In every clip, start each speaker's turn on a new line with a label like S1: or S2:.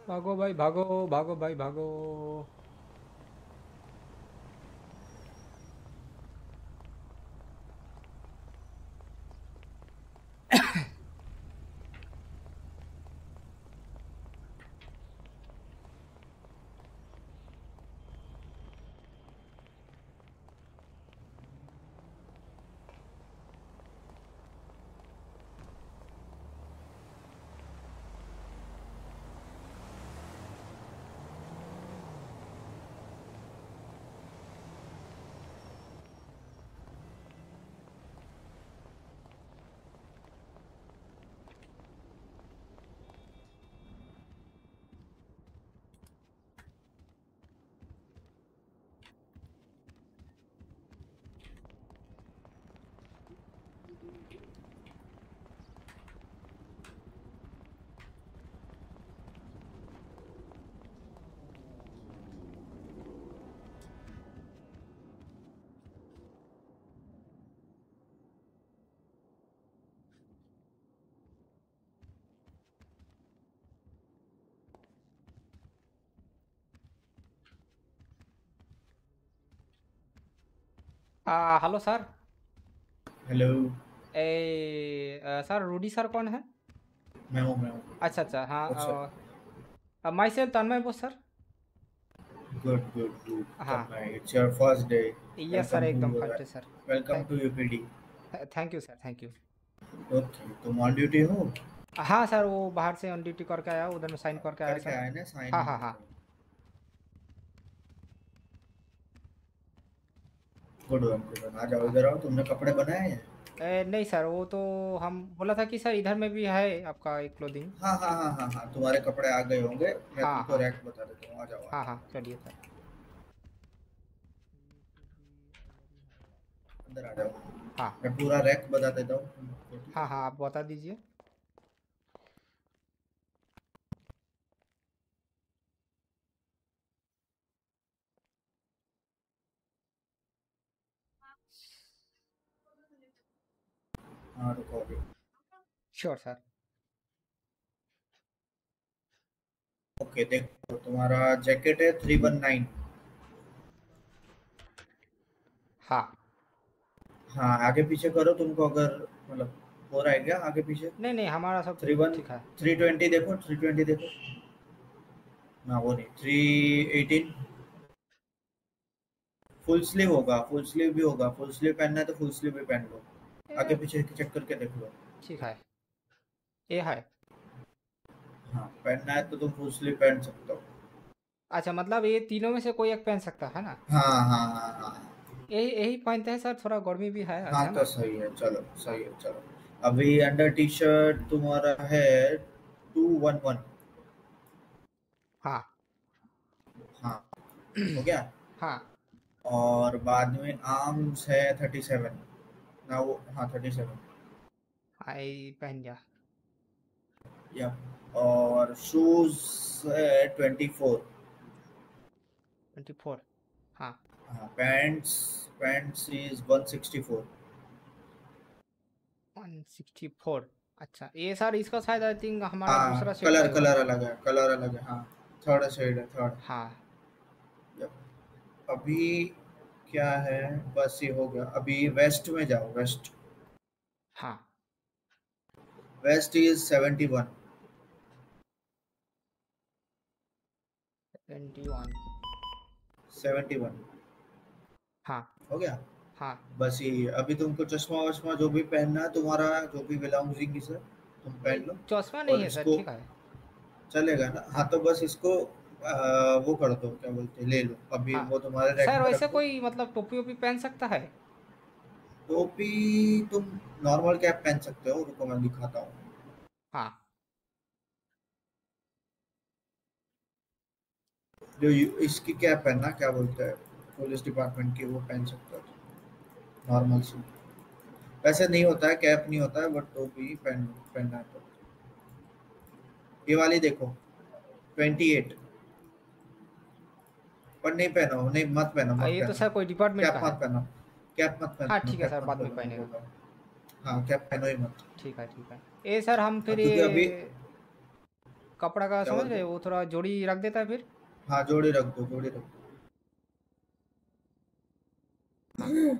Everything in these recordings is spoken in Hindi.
S1: भागो भाई भागो, भागो भाई भागो। Hello sir.
S2: Hello.
S1: Sir Rudy sir कौन है?
S2: मैं हूँ।
S1: अच्छा अच्छा,
S2: अच्छा।
S1: हाँ। Myself Tanmay Bose sir.
S2: Good good good.
S1: हाँ।
S2: Tanmay, it's your first day.
S1: Yes sir,
S2: welcome to
S1: एकदम फर्स्ट है sir.
S2: Welcome
S1: thank
S2: to UPD.
S1: Thank you sir, thank you.
S2: Okay, तुम ऑन ड्यूटी हो?
S1: हाँ सर, वो बाहर से ऑन ड्यूटी करके आया, उधर में साइन करके आया
S2: करके
S1: सर।
S2: आए ना, साइन
S1: हाँ
S2: नहीं
S1: हाँ हाँ।
S2: करते? Good one good one. आ जाओ,
S1: हाँ।
S2: इधर आओ। तुमने कपड़े बनाए हैं?
S1: नहीं सर, वो तो हम बोला था कि सर इधर में भी है आपका एक क्लोथिंग।
S2: हाँ हाँ हाँ हाँ हाँ, तुम्हारे कपड़े आ गए होंगे। मैं
S1: हाँ
S2: तुमको
S1: हाँ
S2: रैक बता देता हूँ। आ जाओ आ
S1: हाँ हाँ,
S2: जाओ।
S1: चलिए सर।
S2: अंदर आ जाओ।
S1: हाँ
S2: मैं पूरा रैक बता देता हूँ तुमको, ठीक
S1: हाँ
S2: है?
S1: हाँ, आप बता दीजिए।
S2: हाँ, रुको अभी।
S1: Sure sir.
S2: ओके, देखो तुम्हारा जैकेट है 319।
S1: हाँ।
S2: हाँ, आगे पीछे करो तुमको, अगर मतलब हो रहा है क्या आगे पीछे?
S1: नहीं नहीं, हमारा सब
S2: थ्री वन
S1: ठीक है।
S2: 320 देखो, 320 देखो। ना, वो नहीं, 318। फुल स्लीव होगा, फुल स्लीव भी होगा। फुल स्लीव पहनना है तो फुल स्लीव भी पहन लो। आगे
S1: ए,
S2: पीछे चेक करके देख लो।
S1: ठीक है, ये है।
S2: हाँ, पहनना है तो तुम फुल स्लीव पहन सकते हो।
S1: अच्छा, मतलब ये तीनों में से कोई एक पहन सकता है ना?
S2: हाँ हाँ हाँ हाँ।
S1: यही यही पहनते हैं सर, थोड़ा गर्मी भी है आज,
S2: हाँ
S1: है
S2: तो
S1: ना?
S2: सही है, चलो
S1: हाँ
S2: सही है, चलो। अभी अंडर टी शर्ट तुम्हारा है 211।
S1: हाँ।
S2: हाँ, हो गया।
S1: हाँ
S2: और बाद में आर्म्स है 37 ना, वो हाँ 37।
S1: हाँ, ये पहन गया।
S2: या, और शूज है 24।
S1: 24। हाँ।
S2: हाँ, पैंट्स पैंट्स इज 164।
S1: 164। अच्छा, ये सर इसका शायद आई थिंक हमारा
S2: हाँ,
S1: दूसरा
S2: कलर
S1: सेक्शन होगा
S2: कलर
S1: सर।
S2: अलग है, कलर अलग है, हाँ। थर्ड शेड है, थर्ड।
S1: हाँ
S2: अभी क्या है? बस ये हो गया। अभी वेस्ट में जाओ, वेस्ट।
S1: हाँ।
S2: Waste is 71।
S1: 21।
S2: 71
S1: हाँ
S2: हो गया।
S1: हाँ।
S2: बस ये, अभी तुमको चश्मा वश्मा जो भी पहनना है तुम्हारा, जो भी बिलोंगिंग है तुम
S1: ये
S2: पहन लो।
S1: चश्मा नहीं
S2: और
S1: है सर,
S2: इसको
S1: ठीक है।
S2: चलेगा ना? हाँ
S1: हाँ
S2: तो बस इसको वो कर दो, क्या बोलते हैं, ले लो अभी,
S1: हाँ।
S2: वो तुम्हारे रैक
S1: सर
S2: में
S1: वैसे
S2: रख दो।
S1: कोई मतलब टोपी वोपी पहन सकता है?
S2: टोपी तुम नॉर्मल कैप पहन सकते हो, रुको मैं दिखाता हूँ।
S1: हाँ।
S2: जो इसकी कैप है ना, क्या बोलते हैं, पुलिस डिपार्टमेंट की, वो पहन सकते हो नॉर्मल सी। वैसे नहीं होता है, कैप नहीं होता है, बट टोपी पहनना है तो। ये वाली देखो, 28। पर नहीं पहनो, नहीं मत पहनो, मत
S1: ये तो सर
S2: पहनो।
S1: कोई डिपार्टमेंट का
S2: कैप
S1: है।
S2: मत पहनो। कैप मत
S1: हाँ
S2: पहनो,
S1: ठीक है
S2: कैप
S1: सर,
S2: मत
S1: बाद में
S2: पहनो, मैं बोल
S1: पहनेगा।
S2: रहा हूँ। हाँ, कैप पहनो ही मत।
S1: ठीक है ठीक है। ये सर हम
S2: हाँ,
S1: फिर
S2: क्योंकि अभी
S1: ये कपड़ा का
S2: क्या
S1: समझ
S2: बोलते
S1: रहे
S2: हो?
S1: हो, वो थोड़ा जोड़ी रख देता है फिर।
S2: हाँ जोड़ी रख दो, जोड़ी रख
S1: हाँ
S2: दो।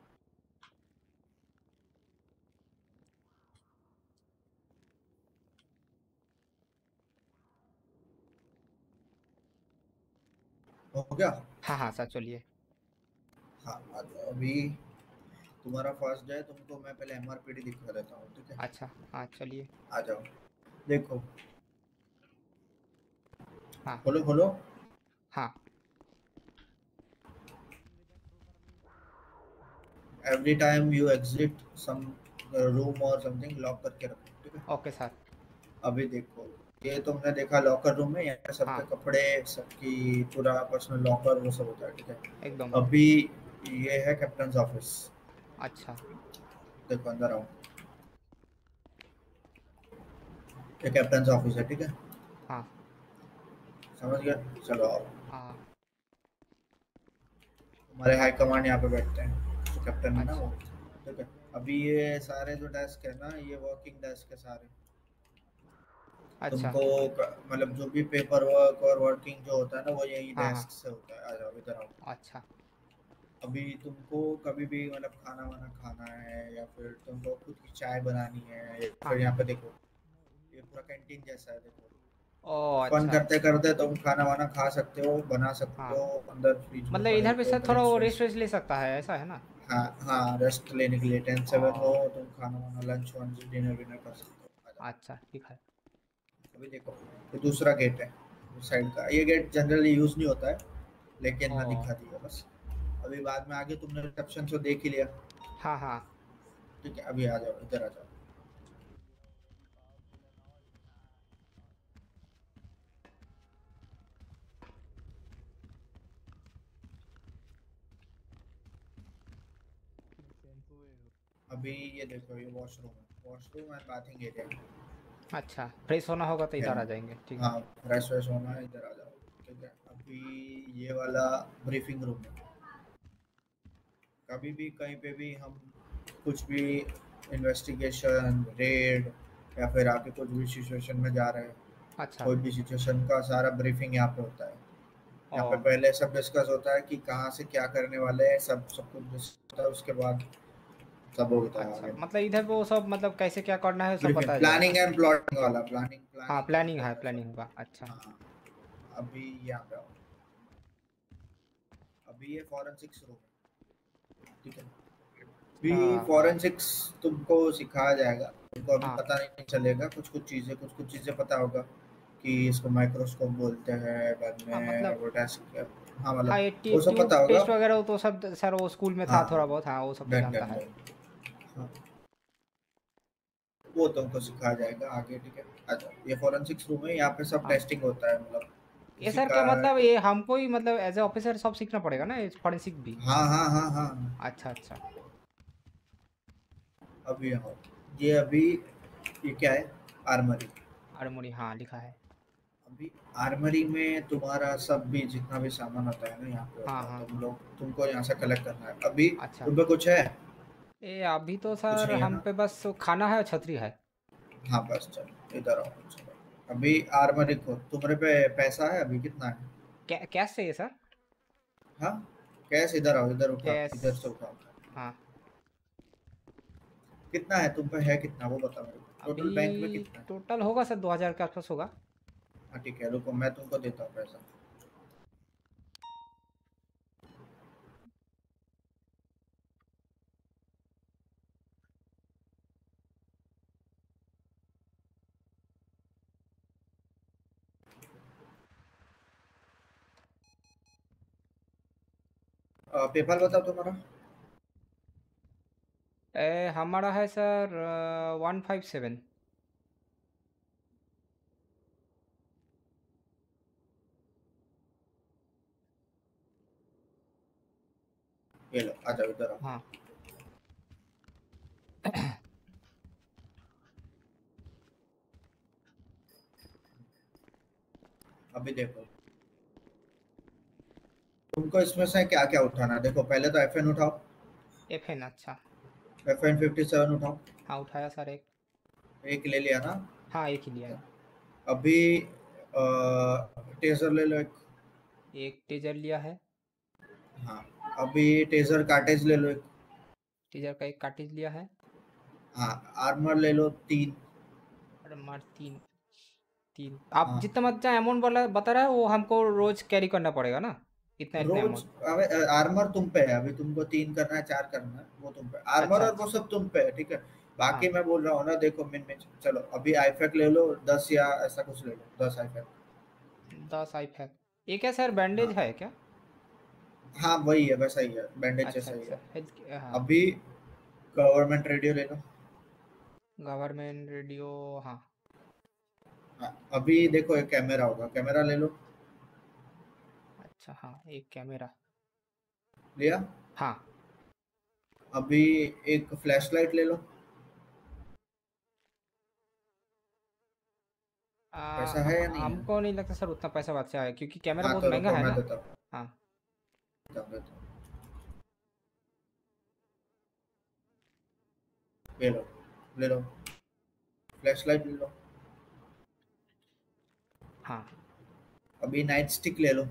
S2: हो गया।
S1: हाँ हाँ सर, चलिए।
S2: हाँ आ जाओ अभी। तुम्हारा फर्स्ट डे, तुमको मैं पहले एमआरपीडी दिखा देता हूँ, ठीक है?
S1: अच्छा हाँ चलिए।
S2: आ जाओ, देखो।
S1: हाँ
S2: खोलो खोलो।
S1: हाँ।
S2: Every time you exit some room और समथिंग, लॉक करके रखो, ठीक है?
S1: Okay sir.
S2: अभी देखो, ये तुमने देखा लॉकर रूम में, यहाँ पे सबके
S1: हाँ
S2: कपड़े, सबकी पूरा पर्सनल लॉकर वो सब होता है, ठीक है?
S1: एकदम।
S2: अभी ये है कैप्टन ऑफिस।
S1: अच्छा।
S2: देखो अंदर आओ, ये कैप्टन ऑफिस है, ठीक है?
S1: हाँ
S2: समझ गए? चलो आओ।
S1: हाँ।
S2: हमारे हाई कमांड यहाँ पे बैठते हैं, तो कैप्टन है ना वो,
S1: अच्छा
S2: ठीक है? अभी ये सारे जो डेस्क है ना, ये वर्किंग डेस्क है सारे।
S1: अच्छा।
S2: तुमको मतलब जो भी पेपर वर्क और वर्किंग जो होता है ना, वो यही
S1: हाँ हाँ।
S2: डेस्क से होता है। आ जाओ इधर आओ।
S1: अच्छा
S2: अभी तुमको कभी भी मतलब खाना वाना खाना है, या फिर तुमको खुद की चाय बनानी है, या
S1: हाँ।
S2: फिर यहाँ पे देखो, ये पूरा कैंटीन जैसा है, देखो।
S1: ओ
S2: फन
S1: अच्छा।
S2: करते करते तुम खाना वाना खा सकते हो, बना सकते
S1: हाँ
S2: हो। अंदर फ्रिज में
S1: मतलब
S2: पड़े
S1: इधर पे सर
S2: कोल्ड
S1: थोड़ा
S2: ड्रिंक्स
S1: वो
S2: व्रिंक्स।
S1: रेस्ट वेस्ट ले सकता है, ऐसा है ना।
S2: हाँ हाँ, रेस्ट लेने के लिए 10-7 हो,
S1: ओ
S2: तुम खाना वाना लंच वंच डिनर विनर कर सकते हो। आ जाओ।
S1: अच्छा ठीक है।
S2: अभी देखो, ये दूसरा गेट है उस साइड का। ये गेट जनरली यूज नहीं होता है, लेकिन
S1: ओ
S2: मैं दिखा दिया बस। अभी बाद में आगे तुमने रिसेप्शन तो देख ही लिया,
S1: हाँ हाँ।
S2: ठीक है? अभी आ जाओ, इधर आ जाओ। अभी ये देखो, ये वॉशरूम है, वॉशरूम एंड बाथिंग एरिया
S1: अच्छा फ्रेश होना होगा तो
S2: है।
S1: इधर आ जाएंगे, ठीक है।
S2: हाँ, फ्रेश व्रेश होना है, इधर आ जाओ, ठीक है? अभी ये वाला ब्रीफिंग रूम है। कभी भी कहीं पे भी हम कुछ भी इन्वेस्टिगेशन, रेड, या फिर आगे कुछ भी सिचुएशन में जा रहे हैं,
S1: अच्छा।
S2: कोई भी सिचुएशन का सारा ब्रीफिंग यहाँ पे होता है।
S1: ओ
S2: यहाँ पे पहले सब डिस्कस होता है कि कहाँ से क्या करने वाले हैं, सब कुछ डिस्कस होता है, उसके बाद सब होता है
S1: अच्छा
S2: आगे।
S1: मतलब इधर पे वो सब मतलब कैसे क्या करना है सब
S2: ब्रीफिंग,
S1: बताया
S2: प्लानिंग
S1: जाएगा।
S2: एंड प्लॉटिंग वाला, प्लानिंग
S1: हाँ
S2: प्लानिंग
S1: प्लानिंग है,
S2: होता है
S1: प्लानिंग
S2: सब।
S1: होगा, अच्छा।
S2: हाँ, अभी यहाँ पे आओ। अभी ये फॉरेंसिक्स रूम है, ठीक है? अभी
S1: हाँ
S2: फॉरेंसिक्स तुमको सिखाया जाएगा। तुमको अभी
S1: हाँ
S2: पता नहीं चलेगा, कुछ कुछ चीज़ें पता होगा कि इसको माइक्रोस्कोप बोलते हैं, बाद
S1: हाँ
S2: में
S1: मतलब।
S2: वो डेस्क। हाँ
S1: हाँ
S2: मतलब
S1: ये
S2: वो सब
S1: ट्यूब
S2: पता होगा।
S1: टेस्ट वगैरह वो तो सब सर वो स्कूल में था
S2: हाँ,
S1: थोड़ा बहुत, हाँ वो सब तो
S2: डन
S1: जानता
S2: डन
S1: है।
S2: डन। हाँ, वो तुमको सिखाया जाएगा आगे, ठीक है? अच्छा, ये फॉरेंसिक्स रूम है, यहाँ पे सब
S1: हाँ
S2: टेस्टिंग होता है, मतलब
S1: ये
S2: किसी
S1: सर
S2: का।
S1: क्या मतलब ये हमको ही मतलब एज ए ऑफिसर सब सीखना पड़ेगा ना, ये फॉरेंसिक भी।
S2: हाँ हाँ हाँ हाँ।
S1: अच्छा अच्छा।
S2: अभी आओ, ये अभी, ये क्या है? आर्मरी।
S1: हारमोनी हाँ लिखा है।
S2: अभी आर्मरी में तुम्हारा सब भी जितना भी सामान होता है ना, यहाँ पे
S1: हाँ
S2: होता है।
S1: हाँ।
S2: तुमको यहाँ से कलेक्ट करना है। अभी
S1: अच्छा।
S2: तुम पे कुछ है?
S1: ये अभी तो
S2: कुछ
S1: सर
S2: नहीं है
S1: हम
S2: ना?
S1: पे बस खाना है और छतरी है।
S2: हाँ बस चलो इधर आओ, चलो। अभी आर्मरी को तुम्हारे पे पैसा है अभी कितना है?
S1: कैश चाहिए सर।
S2: हाँ, कैश इधर आओ, इधर उठाओ,
S1: कैश।
S2: इधर से उठाओ।
S1: हाँ।
S2: कितना है तुम पे, है कितना वो बताओ मेरे को,
S1: अभी
S2: टोटल बैंक में कितना है?
S1: टोटल होगा सर 2000 के आसपास होगा।
S2: हाँ ठीक है, रुको मैं तुमको देता हूँ पैसा। पेपाल बताओ तुम्हारा।
S1: हमारा है सर 157।
S2: ये लो, आ जाओ इधर आओ।
S1: हाँ
S2: अभी देखो, तुमको इसमें से क्या क्या उठाना है, देखो पहले तो FN उठाओ।
S1: एफ एन अच्छा।
S2: FN 57 उठाओ।
S1: हाँ उठाया सर एक।
S2: एक ले लिया ना?
S1: हाँ एक ही लिया है।
S2: अभी टेजर ले लो एक।
S1: एक टेजर लिया है।
S2: हाँ, अभी टेजर कार्टेज ले लो एक।
S1: टेजर का एक कार्टेज लिया है।
S2: हाँ, आर्मर ले लो 3।
S1: और मार तीन। तीन आप
S2: हाँ,
S1: जितना मतलब अमाउंट वाला बता रहा है वो हमको रोज कैरी करना पड़ेगा ना, इतना इतना
S2: रोज।
S1: अमाउंट।
S2: अबे आर्मर तुम पे है, अभी तुमको 3 करना है 4 करना है, वो तुम पे आर्मर
S1: अच्छा
S2: और वो
S1: अच्छा।
S2: सब तुम पे है, ठीक है। बाकी
S1: हाँ।
S2: मैं बोल रहा हूँ ना, देखो मिन मिन। चलो अभी आईफैक ले लो 10 या ऐसा कुछ ले लो, 10 आईफैक।
S1: 10 आई है। ये क्या सर बैंडेज
S2: हाँ
S1: है क्या?
S2: हाँ, वही है, वैसा ही है, बैंडेज
S1: अच्छा
S2: जैसा ही
S1: अच्छा
S2: है।
S1: हेल्थ। हाँ।
S2: अभी गवर्नमेंट रेडियो ले लो।
S1: Government radio. हाँ।
S2: हाँ, अभी देखो एक कैमरा होगा, कैमरा ले लो।
S1: अच्छा हाँ एक कैमरा।
S2: लिया।
S1: हाँ।
S2: अभी एक फ्लैश लाइट ले लो। पैसा है या नहीं है?
S1: हमको नहीं लगता सर उतना पैसा बचा है क्योंकि कैमरा
S2: हाँ
S1: बहुत
S2: तो
S1: महंगा
S2: रुको,
S1: है
S2: मैं
S1: ना।
S2: देता हूँ,
S1: हाँ।
S2: देता हूँ। ये लो, ले लो। फ्लैश लाइट ले लो।
S1: हाँ।
S2: अभी नाइट स्टिक ले लो।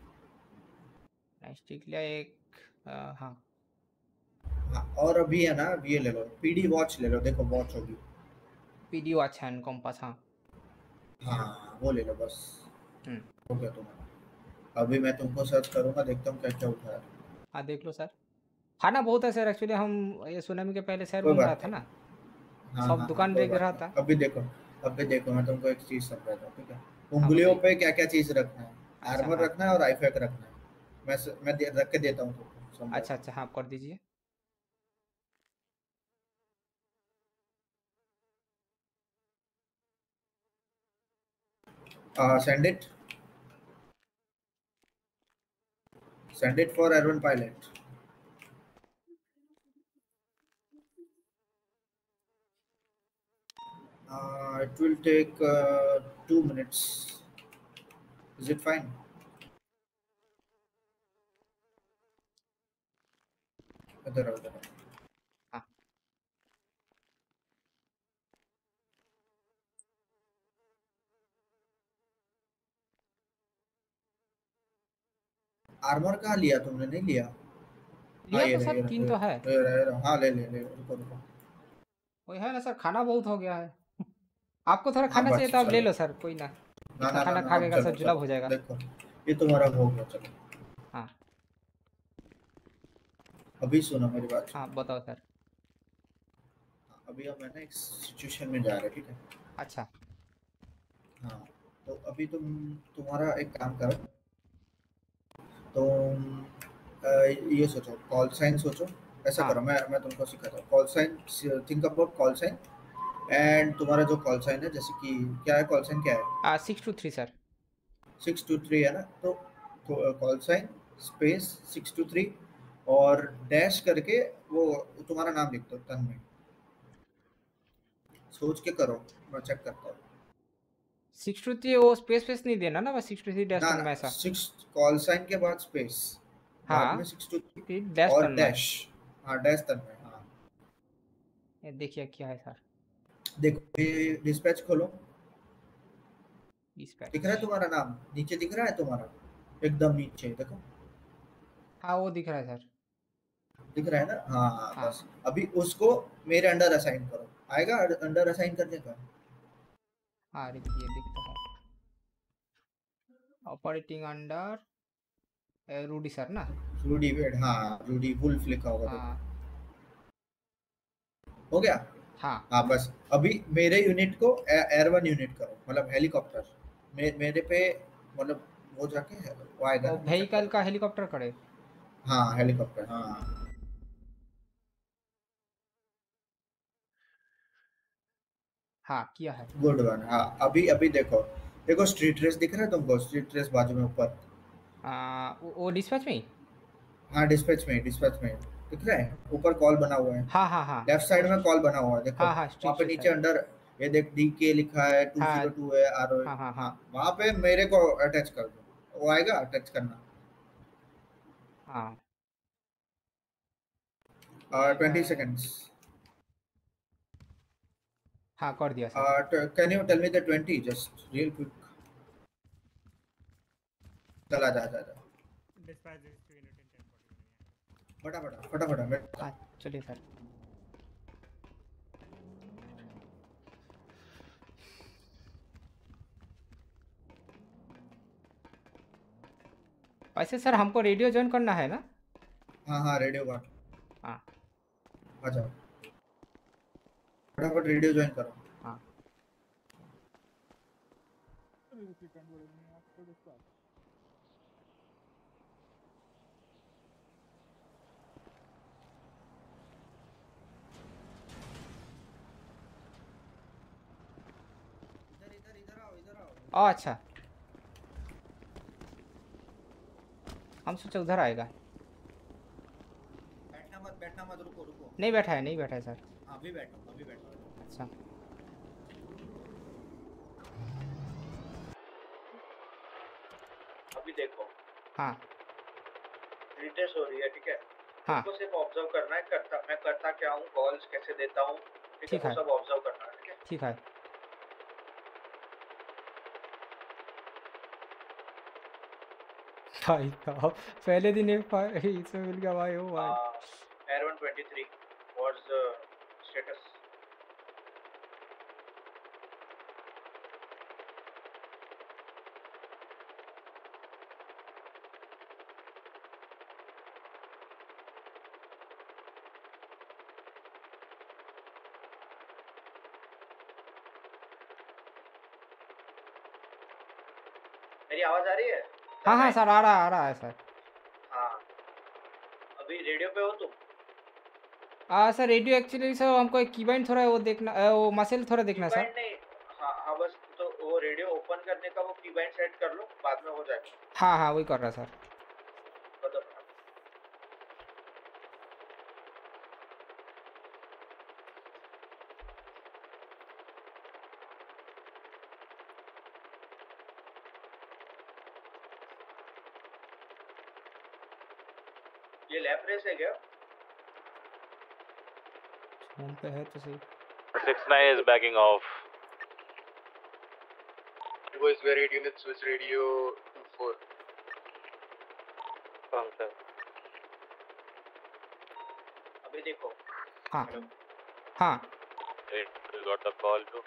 S1: स्टिक लिया एक। हाँ।
S2: हाँ, और अभी है ना, अभी ये ले लो, पीडी वॉच ले लो, देखो वॉच होगी।
S1: पीडीओ अच्छा है कॉम्पास हाँ।
S2: हाँ, वो ले लो बस।
S1: हम्म।
S2: हो गया तुम्हारा। अभी मैं तुमको सर्च करूंगा, देखता हूँ क्या क्या उठा है।
S1: हाँ देख लो सर। खाना बहुत है सर एक्चुअली हम ये सुनामी के पहले शहर
S2: कोई
S1: घूम रहा
S2: बात
S1: था
S2: नहीं।
S1: ना।
S2: हाँ
S1: सब
S2: हाँ हाँ,
S1: दुकान
S2: कोई
S1: देख
S2: बात
S1: रहा था।
S2: नहीं। अभी देखो, अभी देखो मैं तुमको एक चीज समझाता हूँ, ठीक है।
S1: हाँ
S2: उंगलियों
S1: बताइए।
S2: पे क्या क्या चीज रखना है।
S1: अच्छा
S2: आर्मर
S1: हाँ।
S2: रखना है और आईफैक रखना है। रख के देता हूँ तुमको,
S1: अच्छा
S2: समझाता
S1: अच्छा हाँ कर दीजिए।
S2: हूँ। Send it for air one pilot. It will take 2 minutes. Is it fine? इधर आओ, इधर आओ।
S1: हाँ।
S2: आर्मर कहाँ लिया तुमने, नहीं लिया? हाँ,
S1: लिया
S2: ये
S1: तो
S2: रहा,
S1: सर
S2: ये रहा,
S1: तीन
S2: ये
S1: तो है।
S2: रहा, ये रहा, ये रहा। हाँ, ले ले ले, रुको रुको।
S1: वही है ना सर खाना बहुत हो गया है। आपको थोड़ा
S2: हाँ
S1: खाना चाहिए
S2: बस
S1: तो आप ले
S2: चलो।
S1: लो सर कोई ना।
S2: ना
S1: इतना
S2: ना ना
S1: खाना
S2: ना,
S1: खा
S2: अब
S1: के सर
S2: चलो
S1: जुलाब
S2: चलो।
S1: हो जाएगा।
S2: देखो, ये तुम्हारा हो गया, चलो।
S1: हाँ।
S2: अभी सुनो मेरी बात
S1: हाँ
S2: सुनो।
S1: बताओ सर।
S2: हाँ, अभी हम है ना एक सिचुएशन में जा रहे हैं, ठीक है।
S1: अच्छा।
S2: हाँ, तो अभी तुम्हारा एक काम करो। तुम ये सोचो, कॉल साइन सोचो। ऐसा
S1: हाँ।
S2: करो, मैं तुमको सिखाता हूँ call sign. Think about call sign. And तुम्हारा जो कॉल साइन है, जैसे कि क्या है, कॉल साइन क्या है?
S1: 623 सर।
S2: 623 है ना, तो कॉल साइन स्पेस 623 और डैश करके वो तुम्हारा नाम लिख दो तन्मय। सोच के करो, मैं चेक करता हूँ।
S1: 623 वो स्पेस स्पेस नहीं देना ना, बस 623 डैश
S2: ना ना,
S1: तन में ऐसा।
S2: सिक्स, कॉल साइन के बाद स्पेस, बाद में
S1: हाँ
S2: 623
S1: फिर डैश
S2: और
S1: तन में।
S2: डैश। हाँ, डैश तन्मय, हाँ।
S1: ये देखिए क्या है सर।
S2: देखो ये डिस्पैच खोलो। दिख
S1: डिस्पैच।
S2: रहा है तुम्हारा नाम नीचे, दिख रहा है तुम्हारा एकदम नीचे, देखो।
S1: हाँ वो दिख रहा है सर।
S2: दिख रहा है ना, हाँ हाँ,
S1: हाँ।
S2: बस। अभी उसको मेरे अंडर असाइन करो। आएगा अंडर असाइन करने का?
S1: हाँ रुकिए देखता हूँ। ऑपरेटिंग अंडर रूडी सर ना।
S2: रूडी वेड, हाँ। रूडी वुल्फ लिखा होगा, देखो।
S1: हाँ।
S2: हो गया।
S1: हाँ।
S2: हाँ बस, अभी मेरे यूनिट को एयर वन यूनिट करो, मतलब हेलीकॉप्टर। मेरे पे, मतलब वो जाके है, वो आएगा
S1: वो
S2: ना, चेक
S1: व्हीकल
S2: करो।
S1: का हेलीकॉप्टर करे।
S2: हाँ, हेलीकॉप्टर, हाँ।
S1: हाँ किया है।
S2: गुड वन, हाँ। अभी अभी देखो, देखो स्ट्रीट रेस दिख रहा है तुमको? स्ट्रीट रेस बाजू में ऊपर।
S1: वो डिस्पैच में ही।
S2: हाँ, डिस्पैच में दिख रहा है, ऊपर कॉल बना हुआ है।
S1: हाँ हाँ हाँ।
S2: लेफ्ट
S1: वो
S2: साइड में कॉल बना हुआ है, देखो।
S1: हाँ हाँ
S2: वहाँ
S1: स्ट्रीट
S2: पे
S1: रेस
S2: नीचे
S1: है।
S2: अंडर, ये देख, डी के लिखा है, टू
S1: हाँ
S2: जीरो टू है, आर ओ।
S1: हाँ हाँ हाँ।
S2: हाँ, वहाँ पे मेरे को अटैच कर दो, वो आएगा अटैच करना।
S1: हाँ ये
S2: 20
S1: है।
S2: सेकेंड्स।
S1: हाँ कर दिया sir.
S2: Can you tell me the 20 just real quick? चला जा जा जा
S3: Dispatch this to unit in 10:41
S2: फटाफट फटाफट मेरे
S1: हाँ चलिए सर। वैसे सर हमको रेडियो ज्वाइन करना है ना?
S2: हाँ हाँ रेडियो काट
S1: हाँ
S2: आ जाओ फटाफट रेडियो ज्वाइन करो
S1: हाँ
S2: इधर आओ
S1: अच्छा, हम सोचे उधर आएगा।
S2: बैठना मत रुको रुको
S1: नहीं बैठा है, नहीं बैठा है सर।
S2: अभी बैठो
S1: अच्छा
S2: अभी देखो
S1: हाँ
S2: रिटेस्ट हो रही है ठीक है
S1: हाँ
S2: तुमको सिर्फ ऑब्जर्व करना है मैं करता क्या हूँ कॉल्स कैसे देता हूँ ठीक है
S1: ठीक
S2: वो
S1: है
S2: सब ऑब्जर्व करना है ठीक है
S1: ठीक है। भाई साहब पहले दिन एक इसमें मिल गया भाई। ओ भाई
S2: Air 123 what's the status मेरी आवाज आ रही है
S1: हाँ हाँ सर आ रहा है सर।
S2: हाँ अभी रेडियो पे हो तुम
S1: सर रेडियो एक्चुअली सर हमको एक कीबाइंड थोड़ा वो देखना, वो मसल थोड़ा देखना सर।
S2: कीबाइंड नहीं हाँ हाँ बस तो वो रेडियो ओपन करने का वो कीबाइंड सेट कर लो बाद में हो जाएगा
S1: हाँ हाँ वही कर रहा सर।
S2: बताओ ये लैब रेस है क्या
S1: फोन पे है तो सही।
S4: 69 is backing off.
S5: Boys, varied units with radio 24.
S4: Sir.
S2: अभी देखो
S1: हाँ हाँ
S4: We got the call too.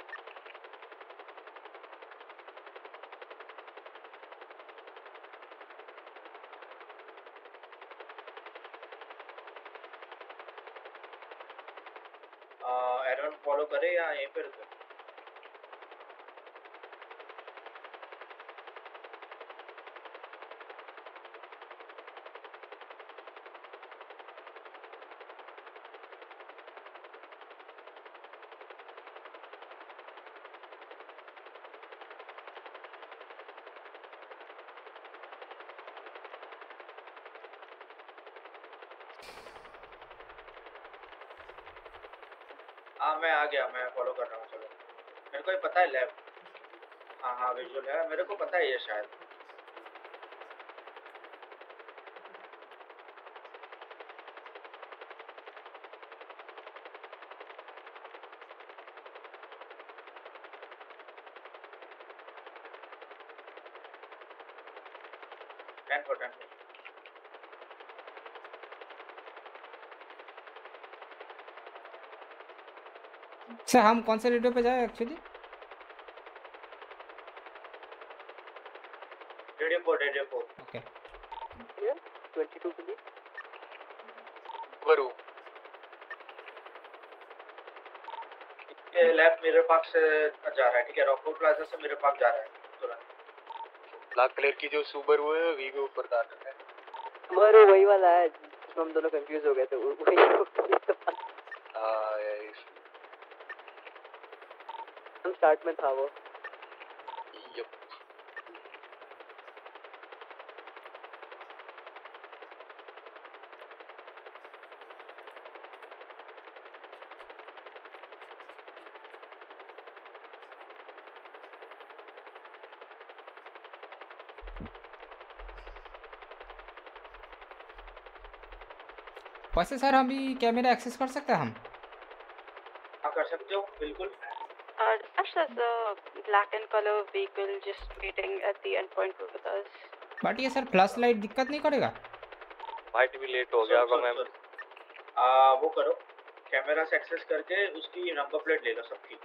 S2: Aaron follow करे या यहीं पे रुके हाँ मैं आ गया मैं फॉलो कर रहा हूँ चलो मेरे को ही पता है लैब हाँ हाँ विजुअल है मेरे को पता है ये शायद टेन फोर
S1: सर हम कौन से रेडियो पे जाए एक्चुअली?
S2: रेडियो 4
S1: ओके
S5: 22 के लिए वरू
S2: ये लैब मेरे पास से जा रहा है ठीक है रॉकफोर्ड प्लाजा से मेरे पास जा रहा है तुरंत
S5: ब्लैक कलर की जो सुबर वो है वीगो ऊपर दार है
S6: मगर वही वाला है जिसमें हम दोनों कंफ्यूज हो गए थे वही हम स्टार्ट में था वो
S5: यप
S1: वैसे सर हम भी कैमरा एक्सेस कर सकते हैं हम?
S2: हाँ कर सकते हो बिल्कुल
S7: Ash, there's a black and color vehicle just waiting at the endpoint with us.
S1: But ये सर फ्लैश लाइट दिक्कत नहीं करेगा?
S4: Might be late हो गया होगा मैम।
S2: वो करो, कैमरा से एक्सेस करके उसकी नंबर प्लेट ले लो सबकी।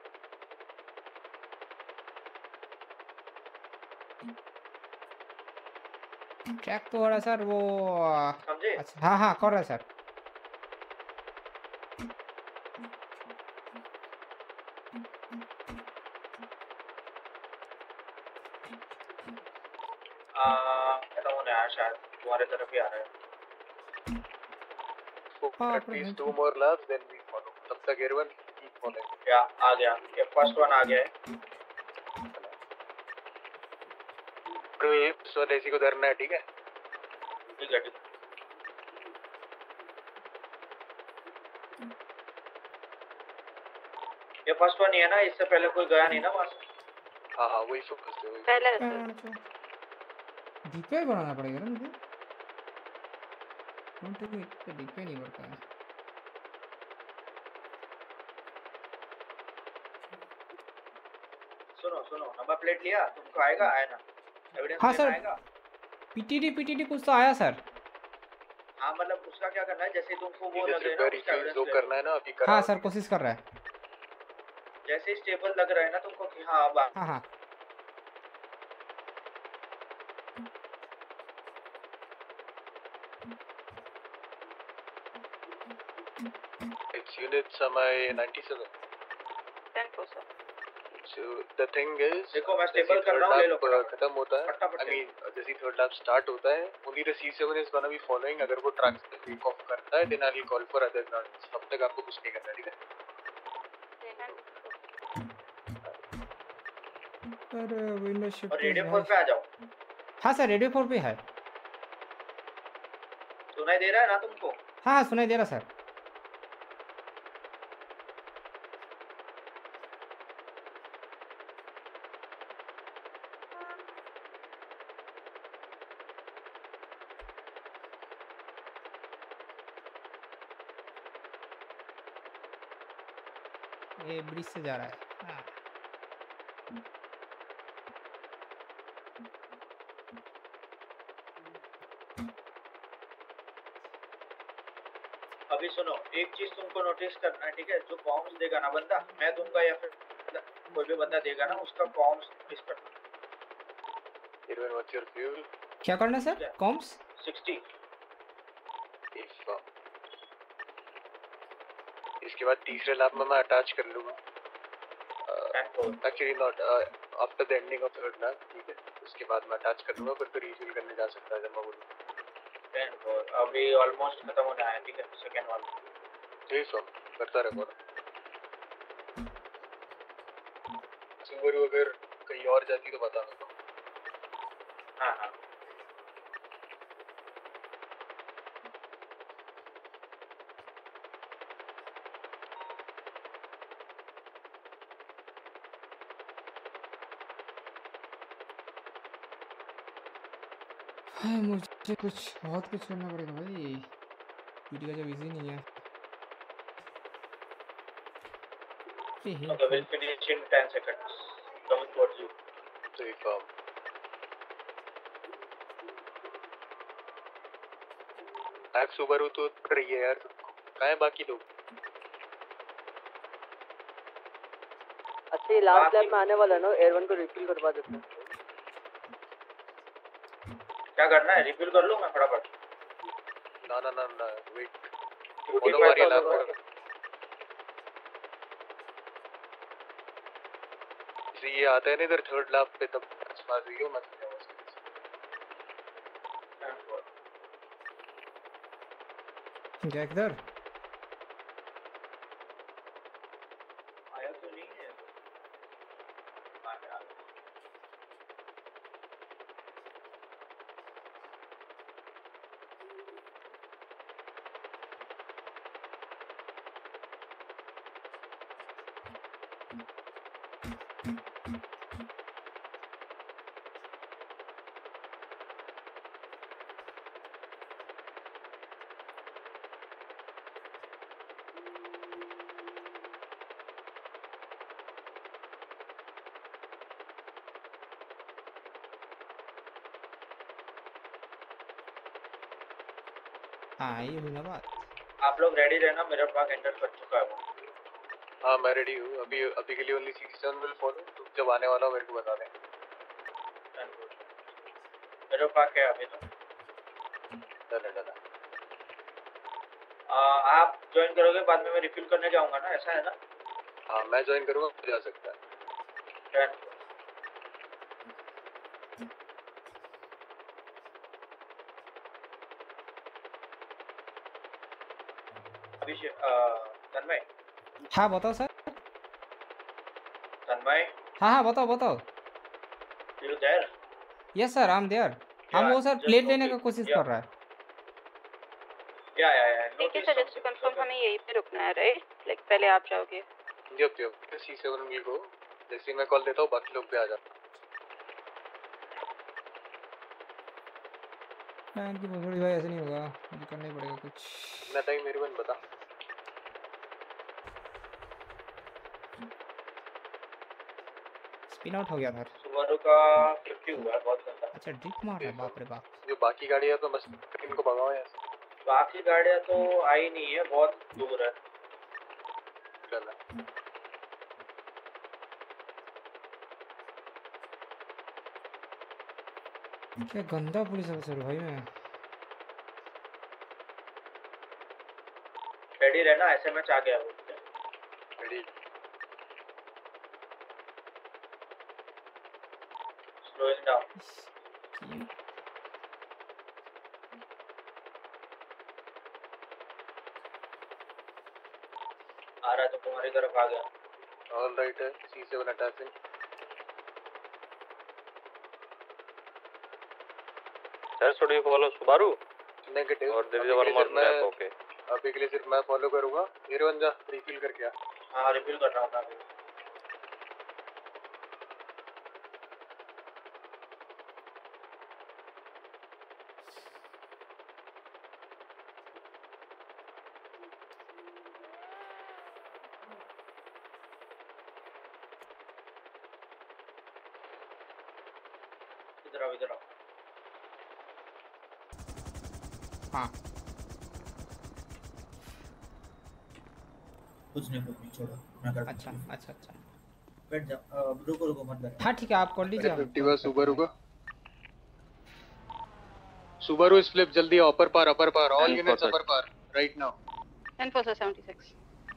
S1: ट्रैक तो हो रहा है सर वो
S2: समझे?
S1: अच्छा हाँ हाँ कर रहा है सर।
S2: खत्म होने आया शायद, तुम्हारे तरफ ही आ रहा है।
S5: At least 2 more laps, then we follow. तब तक everyone keep following.
S2: या आ गया, ये फर्स्ट वन आ गया है।
S5: तो ये स्वदेशी को धरना है, ठीक है?
S2: ठीक है, ठीक है। ये फर्स्ट वन ही है ना, इससे पहले कोई गया नहीं ना वहाँ से?
S5: हाँ हाँ वही फोकस है वही।
S7: पहले
S1: डीपे बनाना पड़ेगा ना मुझे। तो डीपे नहीं बढ़ता है।
S2: सुनो, नंबर प्लेट लिया, तुमको आएगा? आया ना? एविडेंस
S1: हाँ सर,
S2: आएगा?
S1: पीटीडी कुछ तो आया सर।
S2: हाँ मतलब उसका क्या करना है, जैसे तुमको वो लगे ना,
S5: रिपेयर इश्यूज जो करना है ना अभी करा।
S1: हाँ सर कोशिश कर रहा है।
S2: जैसे ही स्टेबल लग रहा है ना तुमको कि हाँ अब
S1: हाँ हाँ
S5: It's unit समय 97.
S7: 10 sir.
S5: So the thing is,
S2: देखो मैं स्टेबल कर रहा हूँ, ले लो
S5: खत्म होता है। I mean जैसे थर्ड लैप स्टार्ट होता है, only the C7 is gonna be following. अगर वो ट्रैक से ब्रेक ऑफ करता है, then I'll call for other grounds. तब तक आपको कुछ नहीं करना, ठीक है?
S1: सर विंडो शिफ्ट
S2: और रेडियो 4 पे आ जाओ।
S1: हाँ सर रेडियो 4 पे है।
S2: सुनाई दे रहा है ना तुमको?
S1: हाँ हाँ सुनाई दे रहा सर। ये ब्रिज से जा रहा है। हाँ।
S2: अभी सुनो, एक चीज तुमको नोटिस करना है, ठीक है? जो कॉम्स देगा ना बंदा, मैं दूंगा या फिर कोई भी बंदा देगा ना, उसका कॉम्स नोटिस करना।
S5: Everyone, what's your fuel?
S1: क्या करना सर? कॉम्स
S2: 60।
S5: इसके बाद तीसरे लैप में मैं अटैच कर लूँगा। Actually not after the ending of third lap, ठीक है? उसके बाद मैं अटैच कर लूँगा, फिर तो रिफ्यूल करने जा सकता है जब मैं बोलूँ।
S2: 10-4 अभी ऑलमोस्ट खत्म होने आया, ठीक है? सेकंड वाला
S5: ठीक है, करता रहो। सुबरू अगर कहीं और जाती तो बता दो।
S2: हाँ हाँ
S1: मुझे बहुत कुछ करना पड़ेगा भाई। वीडियो का जब इजी नहीं है।
S2: Okay, we'll finish in 10 seconds. Coming towards you.
S5: ठीक है। सुबरू तो रही है यार, कहाँ है बाकी लोग?
S6: अच्छा ये लास्ट लैप में आने वाला ना, एयर1 को रिफिल करवा देते हैं।
S2: क्या करना है? रिफिल कर लूँ मैं फटाफट?
S5: ना वेट, फॉलो वाली लैप पर ये आता है ना इधर थर्ड लैप पे, तब पास ही हो मत जाओ उसके।
S1: क्या इधर
S2: आया तो नहीं है? आया।
S1: हाँ ये हुई ना बात।
S2: आप लोग रेडी रहना, मेरा पार्क एंटर कर चुका है वो।
S5: हाँ मैं रेडी हूँ, अभी अभी के लिए ओनली 67 विल फॉलो। तुम जब आने वाला हो मेरे को बता दें।
S2: मेरा पार्क है अभी तो।
S5: डन।
S2: आप ज्वाइन करोगे, बाद में मैं रिफिल करने जाऊंगा ना, ऐसा है ना?
S5: हाँ मैं ज्वाइन करूँगा, जा सकता है।
S2: डन। तन्मय।
S1: हाँ बताओ सर।
S2: तन्मय,
S1: हाँ बताओ।
S2: You there?
S1: Yes sir, I am there. हम वो सर प्लेट लेने का कोशिश कर रहा है।
S2: या
S7: ठीक है सर, जस्ट कंफर्म हमें यहीं पे रुकना है, राइट? लाइक पहले आप जाओगे।
S5: जब C7 विल गो, जैसे ही मैं कॉल देता हूँ बाकी लोग भी आ जाते
S1: हैं। इनकी भोसड़ी भाई ऐसे नहीं होगा, मुझे करना ही पड़ेगा कुछ।
S5: हैं। टाइम मेरे बन बता।
S1: स्पिन आउट हो गया सर।
S2: सुबारू का 50 हुआ है, बहुत गंदा।
S1: अच्छा ड्रिप मार रहा है, बाप रे बाप।
S5: जो बाकी गाड़ियाँ तो बस इनको भगाओ यहाँ से।
S2: बाकी गाड़ियाँ तो आई नहीं है, बहुत दूर है।
S5: चल
S1: क्या गंदा पुलिस अफसर भाई मैं।
S2: रेडी रहना, एसएमएच आ गया वो।
S5: रेडी।
S2: Slowing down. आ रहा तो तुम्हारी तरफ आ गया।
S5: ऑल राइट है, C7 attaching.
S4: Sir should we follow Subaru?
S5: Negative.
S4: और there is one more map, okay.
S5: अभी के लिए सिर्फ मैं फॉलो करूँगा। हीरोइन जा रिफिल करके आ।
S2: हाँ रिफिल कर रहा हूँ मैं अभी। इधर आओ।
S1: हाँ
S2: कुछ नहीं छोड़ो, मैं करता हूँ।
S1: अच्छा
S2: बैठ जाओ, रुको मत बैठो।
S1: हाँ ठीक है, आप कर लीजिए।
S5: 50 बस सुबारू को। सुबारू इस फ्लिप, जल्दी अपर पार। ऑल यूनिट्स अपर पार right now.
S7: 10-4-76.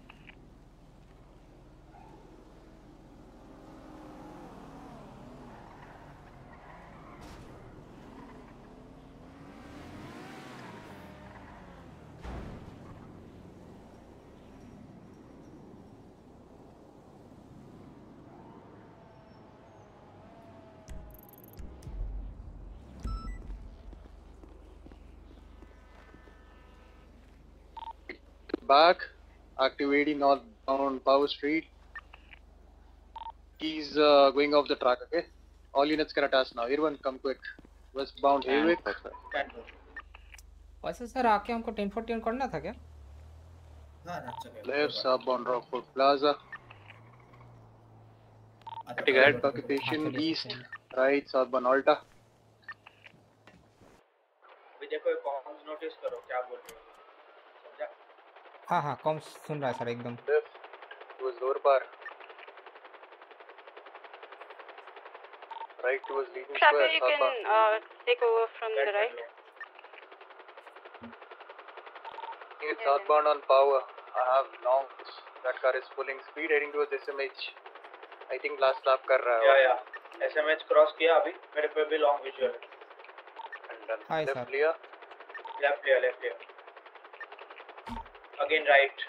S5: Back, activating northbound Power Street. He's going off the track, okay? All units can attach now. Everyone come quick. Westbound Haywick.
S1: वैसे सर आके हमको 10-14 करना था क्या?
S2: हाँ अच्छा।
S5: Left, southbound Rockford Plaza. Right, occupation east. Right, southbound Alta.
S2: अभी देखो एक कॉम्स नोटिस करो क्या बोल रहे हो, समझा?
S1: हाँ कॉम सुन रहा है सर एकदम।
S5: Left, towards lower bar. Right towards Legion
S7: Tracker,
S5: Square,
S7: you
S5: southbound.
S7: can take over from the right.
S5: It's southbound on Power. I have longs. That car is pulling speed heading towards SMH. I think last lap कर रहा है।
S2: या SMH क्रॉस किया अभी, मेरे पे भी लॉन्ग विजुअल है।
S5: And then
S1: Hi,
S5: left
S1: sir.
S5: clear.
S2: Left clear. Again right.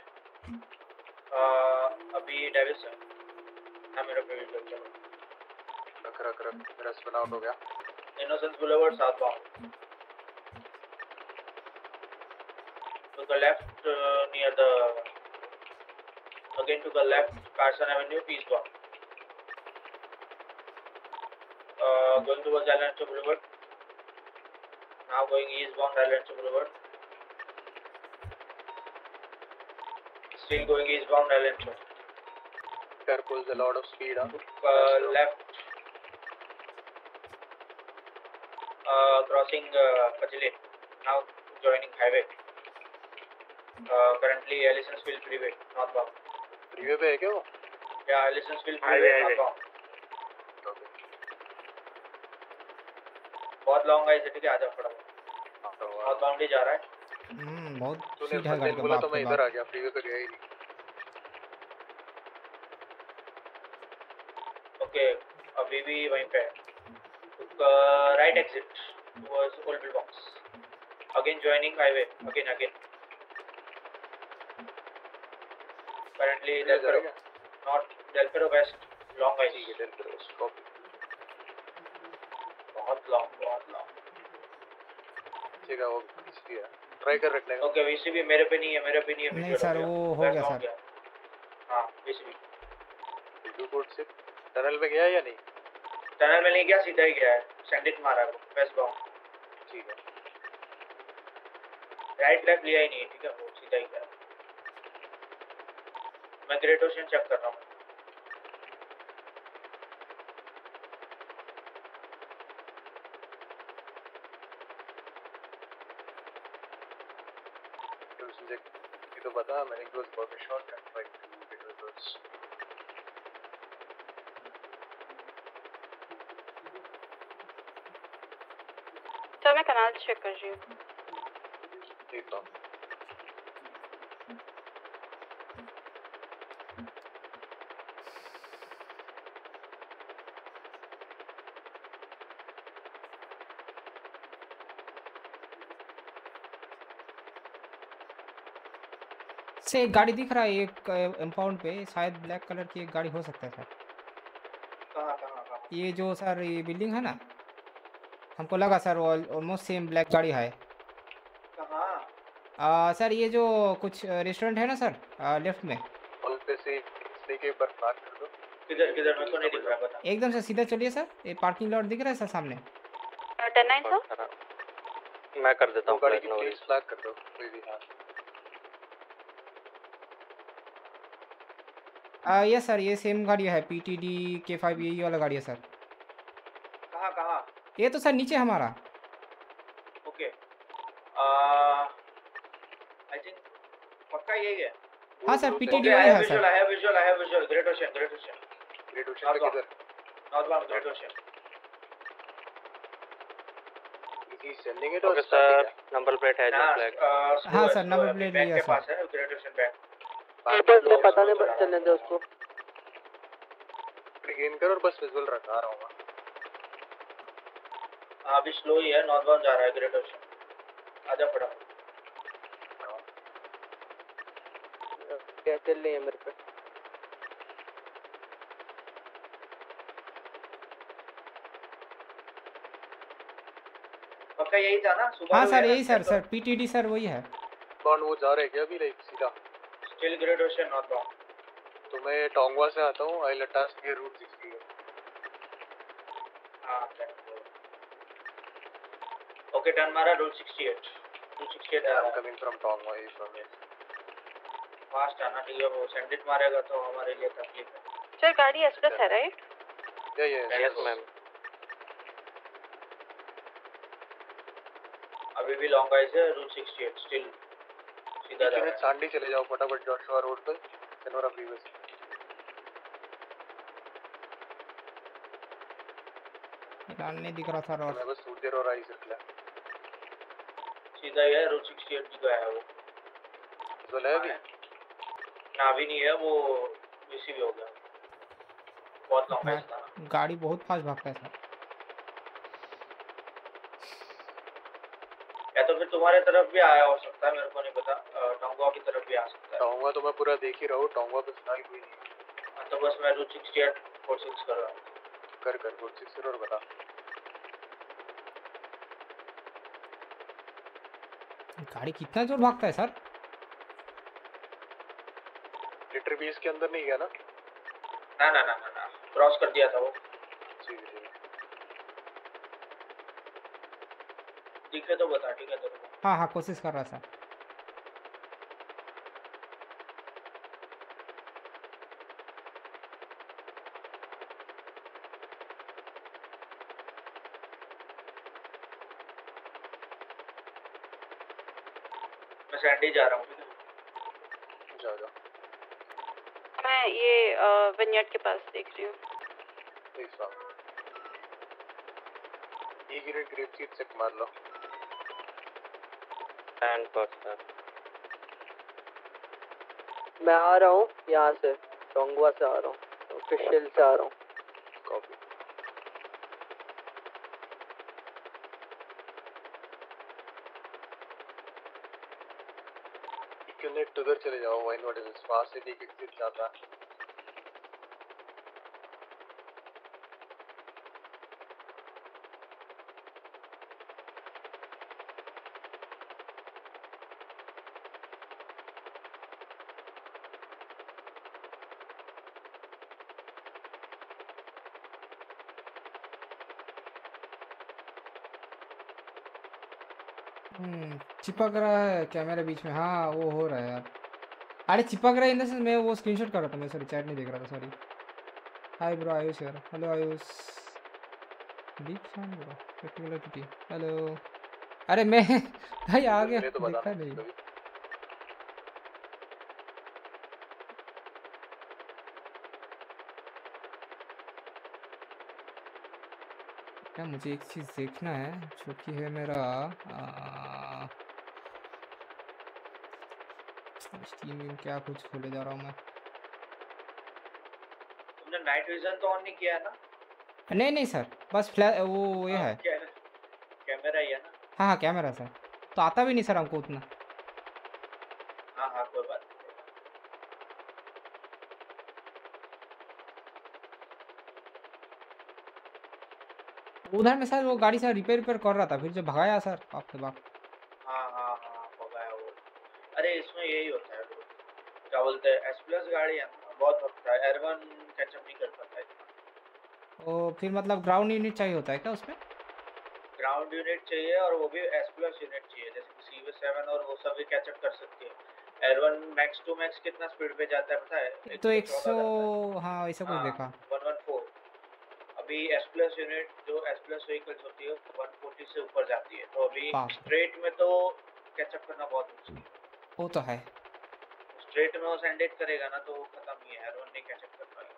S2: अभी डेविस है। हाँ मेरे पे विजुअल चलो।
S5: रख मेरा स्पिन आउट हो गया।
S2: Innocence Boulevard southbound. To the left near the again to the left Carson Avenue eastbound. Going towards Allentown Boulevard. Now going eastbound Allentown Boulevard. Still going eastbound Allentown.
S5: Car pulls a lot of speed, huh?
S2: Left. Crossing Pajile. Now joining highway. Currently Ellisonsville freeway northbound.
S5: Freeway पे है क्या वो?
S2: Yeah, Ellisonsville freeway northbound. बहुत लॉन्ग है इसे, ठीक है, आजा फटाफट। नॉर्थबाउंड ही जा रहा है।
S1: बहुत
S5: तूने
S1: स्पीड है गाड़ी का,
S5: बोला
S1: बाप
S5: तो मैं
S1: रे
S5: इधर
S1: बाप।
S5: आ गया, फ्रीवे पे गया ही नहीं।
S2: ओके, अभी भी वहीं पे है। Right exit towards old bill box, again joining highway, again currently Del Perro north, Del Perro west, long I,
S5: ठीक है, डेल्फेरो वेस्ट, कॉपी।
S2: बहुत लॉन्ग
S5: ठीक है, वो इसलिए ट्राई कर रखने का।
S2: ओके, वीसीबी मेरे पे नहीं है,
S1: नहीं सर, वो हो गया सर।
S2: हाँ, वीसीबी
S5: टू कोड से टनल में गया या नहीं?
S2: टनल में नहीं गया, सीधा ही गया है, सेंडिट मारा है वेस्ट बाउंड।
S5: ठीक है,
S2: राइट लेफ्ट लिया ही नहीं है, ठीक है, वो सीधा ही गया। मैं ग्रेट ओशन चेक कर रहा हूँ।
S5: ये तो बता, मैंने क्लोज बहुत shot and try to get reverse.
S7: Sir मैं कनाल चेक कर रही हूँ।
S5: ठीक है,
S1: से एक गाड़ी दिख रहा है, एक इम्पाउंड पे, शायद ब्लैक कलर की एक गाड़ी हो सकता है सर।
S2: कहाँ?
S1: ये जो सर ये बिल्डिंग है ना, हमको लगा सर ऑलमोस्ट सेम ब्लैक गाड़ी है।
S2: कहाँ?
S1: सर ये जो कुछ रेस्टोरेंट है ना सर, लेफ्ट में।
S5: ऑल पे से के ऊपर पार्क कर दो।
S2: किधर मेरे को नहीं दिख रहा, बता।
S1: एकदम से सीधा चलिए सर, ये पार्किंग लॉट दिख रहा है सर सामने।
S7: 10-9 सर।
S4: मैं कर देता हूँ।
S5: गाड़ी की प्लेट फ्लैग कर दो कोई भी। हाँ,
S1: यस सर, ये सेम गाड़ी है, PTD K5, यही वाला गाड़ी है सर।
S2: कहाँ?
S1: ये तो सर नीचे हमारा।
S2: ओके, आई थिंक पक्का यही है।
S1: हाँ सर, PTD
S2: ओके,
S1: वही है sir.
S2: I have visual, great ocean
S5: great ocean पे किधर?
S2: Northbound great ocean.
S5: Is sending it
S4: okay sir, number plate है जो फ्लैग।
S1: हाँ सर, नंबर प्लेट लिया
S2: के
S1: सर।
S2: पास है ग्रेट ओशन बैंक।
S6: पता नहीं चलने दे उसको।
S5: गेन कर और बस विजुअल रखा रहा हूँ।
S2: अभी स्लो ही है, नॉर्थबाउंड जा रहा है ग्रेट ओशन, आजा फटाफट।
S6: क्या चल रही है मेरे पे?
S2: पक्का यही था ना सुबह?
S1: हाँ सर, यही सर PTD सर वही है।
S5: कौन वो जा रहे हैं क्या अभी लाइक सीधा?
S2: Still great ocean northbound.
S5: तो मैं टोंगवा से आता हूँ, आई लेट अस के रूट 60 है।
S2: हाँ, ओके, टर्न मारा, route 68
S5: I am coming from Tongva ही फ्रॉम हियर।
S2: फास्ट आना, ठीक है, वो सेंडिट मारेगा तो हमारे लिए तकलीफ है।
S7: सर गाड़ी एक्सप्रेस है राइट?
S5: Yes ma'am.
S2: अभी भी लॉन्ग आइज है, रूट 68 स्टिल सीधा जा रहा है।
S5: सांडी चले जाओ फटाफट जोशुआ रोड पर, सेनोरा फ्रीवे से।
S1: लाल नहीं दिख रहा सर। और
S5: मैं बस सूट दे रहा हूँ राइस रख ले।
S2: सीधा ही है, रूट 68 भी गया है वो।
S5: तो ले अभी
S2: ना भी नहीं है वो, इसी भी हो गया। बहुत लॉन्ग आइज था।
S1: गाड़ी बहुत फास्ट भागता है सर।
S2: या तो फिर तुम्हारे तरफ भी आया हो सकता है, मेरे को नहीं पता। टोंगवा की तरफ भी आ सकता है।
S5: टोंगवा तो मैं पूरा देख ही रहा हूँ, टोंगवा पे फिलहाल कोई नहीं।
S2: तो बस मैं रूट 68 46 कर रहा हूँ।
S5: कर रूट 60 और बता।
S1: गाड़ी कितना जोर भागता है सर।
S5: लिटर 20 के अंदर नहीं गया ना?
S2: ना, क्रॉस कर दिया था वो।
S5: ठीक है।
S2: दिखे तो बता, ठीक है तेरे को।
S1: हाँ, कोशिश कर रहा सर।
S2: मैं सैंडी जा रहा हूँ, ठीक है।
S5: जाओ।
S7: मैं ये विन्यार्ड के पास देख रही हूँ।
S5: Please swap. एक यूनिट ग्रेप सीड चेक मार लो।
S4: 10%।
S6: मैं आ रहा हूँ यहाँ से, टोंगवा से आ रहा हूँ, ऑफिशियल से आ रहा हूँ।
S5: कॉपी। एक यूनिट उधर चले जाओ, वाइन वाटर वहाँ से भी एक एग्जिट जाता है।
S1: चिपक रहा है कैमरे बीच में। हाँ वो हो रहा है यार। अरे चिपक रहा है इन द सेंस मैं वो स्क्रीनशॉट कर रहा था, मैं सॉरी चैट नहीं देख रहा था, सॉरी। हाय ब्रो आयुष यार, hello Ayush. Deep fan bro particularity, hello. अरे मैं भाई आ गया,
S5: तो
S1: देखा नहीं। क्या मुझे एक चीज़ देखना है जो कि है मेरा स्टीम में क्या कुछ खोले जा रहा हूँ मैं।
S2: तुमने नाइट विजन तो ऑन नहीं किया है ना?
S1: नहीं नहीं सर, बस फ्लैश वो ये है।
S2: कैमरा ही है ना?
S1: हाँ हाँ कैमरा सर, तो आता भी नहीं सर हमको उतना।
S2: हाँ हाँ कोई बात नहीं।
S1: उधर में सर वो गाड़ी सर रिपेयर कर रहा था, फिर जब भगाया सर बाप रे बाप।
S2: हाँ हाँ हाँ हो गया वो। अरे इसमें यही होता है bro। क्या बोलते हैं, एस प्लस गाड़ी है ना, बहुत होता है, एयर1 कैचअप नहीं कर पाता है इतना।
S1: ओ फिर मतलब ग्राउंड यूनिट चाहिए होता है क्या उसमें?
S2: ग्राउंड यूनिट चाहिए और वो भी एस प्लस यूनिट चाहिए, जैसे कि CV7 और वो सब भी कैचअप कर सकती है। एयर1 मैक्स टू मैक्स कितना स्पीड पे जाता है पता है?
S1: तो
S2: 114 जाता है।
S1: हाँ ऐसा कुछ देखा।
S2: 114। अभी एस प्लस यूनिट जो एस प्लस व्हीकल्स होती है 140 से ऊपर जाती है, तो अभी
S1: बाप रे।
S2: स्ट्रेट में तो कैचअप करना बहुत मुश्किल है।
S1: वो तो है।
S2: स्ट्रेट में वो सैंडेड करेगा ना तो वो खत्म ही है, एयर1 नहीं कैचअप कर पाएगा।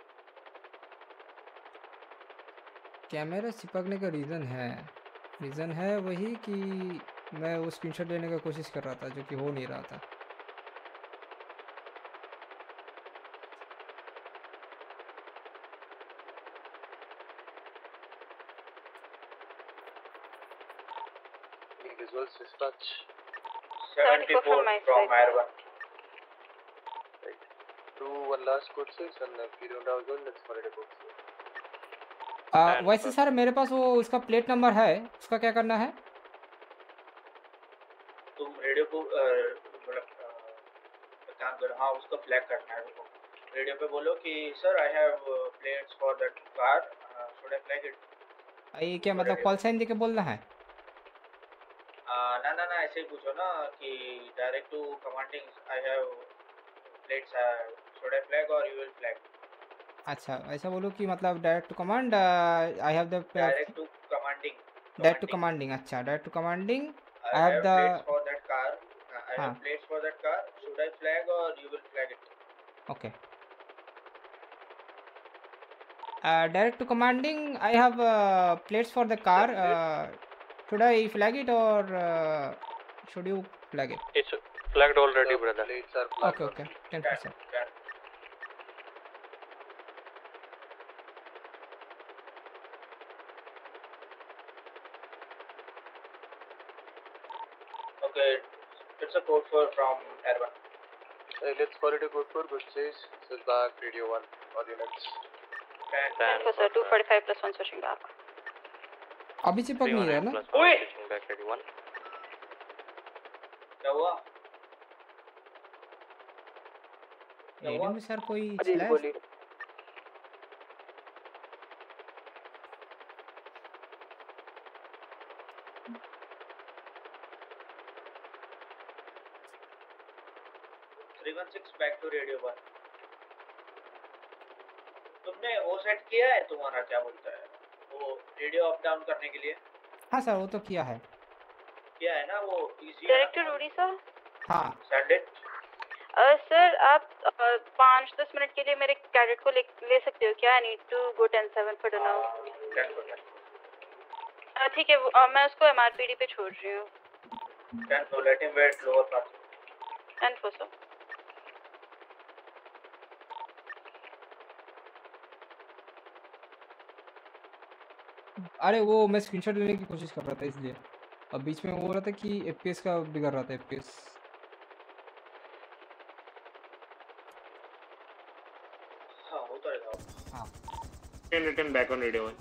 S1: कैमरा चिपकने का रीज़न है वही कि मैं वो स्क्रीनशॉट लेने का कोशिश कर रहा था जो कि हो नहीं रहा था।
S5: Visuals dispatch
S2: 74
S7: from my
S2: from
S7: side.
S2: Air1.
S5: do one last code 6 and if you don't have one let's call it a code 6.
S1: वैसे सर मेरे पास वो उसका प्लेट नंबर है, उसका क्या करना है?
S2: तुम रेडियो को मतलब काम करो, हाँ उसको फ्लैग करना है। रुको, रेडियो पे बोलो कि sir I have plates for that car, should I flag it?
S1: ये क्या मतलब कॉल साइन देके बोलना है?
S2: ना ना ना ऐसे ही पूछो ना कि direct to commanding I have plates, should I flag और यू विल फ्लैग।
S1: अच्छा ऐसा बोलो कि मतलब direct to command I have the
S2: direct to commanding.
S1: अच्छा direct to commanding
S2: I
S1: I have
S2: have
S1: the
S2: plates for that car. I
S1: हाँ
S2: have plates for that car. Should I flag or you will flag it?
S1: Okay. Direct to commanding I have plates for the car, should I flag it or should you flag it?
S4: It's flagged already, brother.
S5: Plates are flagged.
S1: Okay 10%.
S2: Okay, it's a code for from Air1.
S5: Let's call it a code 4. Good chase. This is back radio 1 or units.
S7: 10 for sir, 245 plus 1 switching back.
S1: अभी चिपक नहीं रहा ना?
S4: ओए back ready 1.
S2: क्या हुआ?
S1: रेडियो में सर कोई
S6: अजीज
S1: स्लैश
S6: बोली
S2: बैक टू रेडियो 1. तुमने वो सेट किया है, तुम्हारा क्या बोलता है वो रेडियो अप डाउन करने के लिए?
S1: हाँ सर वो तो किया है
S2: ना वो इजी है
S7: Director Rudy sir.
S1: हाँ
S2: सैंडेड
S7: सर आप 5-10 मिनट के लिए मेरे कैडेट को ले सकते हो क्या? I need to go 10-7 for dinner. ठीक है मैं उसको MRPD पे छोड़ रही हूँ।
S2: Let him wait lower part.
S7: And sir
S1: अरे वो मैं स्क्रीनशॉट लेने की कोशिश कर रहा था इसलिए, अब बीच में वो हो रहा था कि FPS का बिगड़ रहा था FPS।
S2: हाँ होता है।
S1: हाँ
S3: Can return back on radio 1.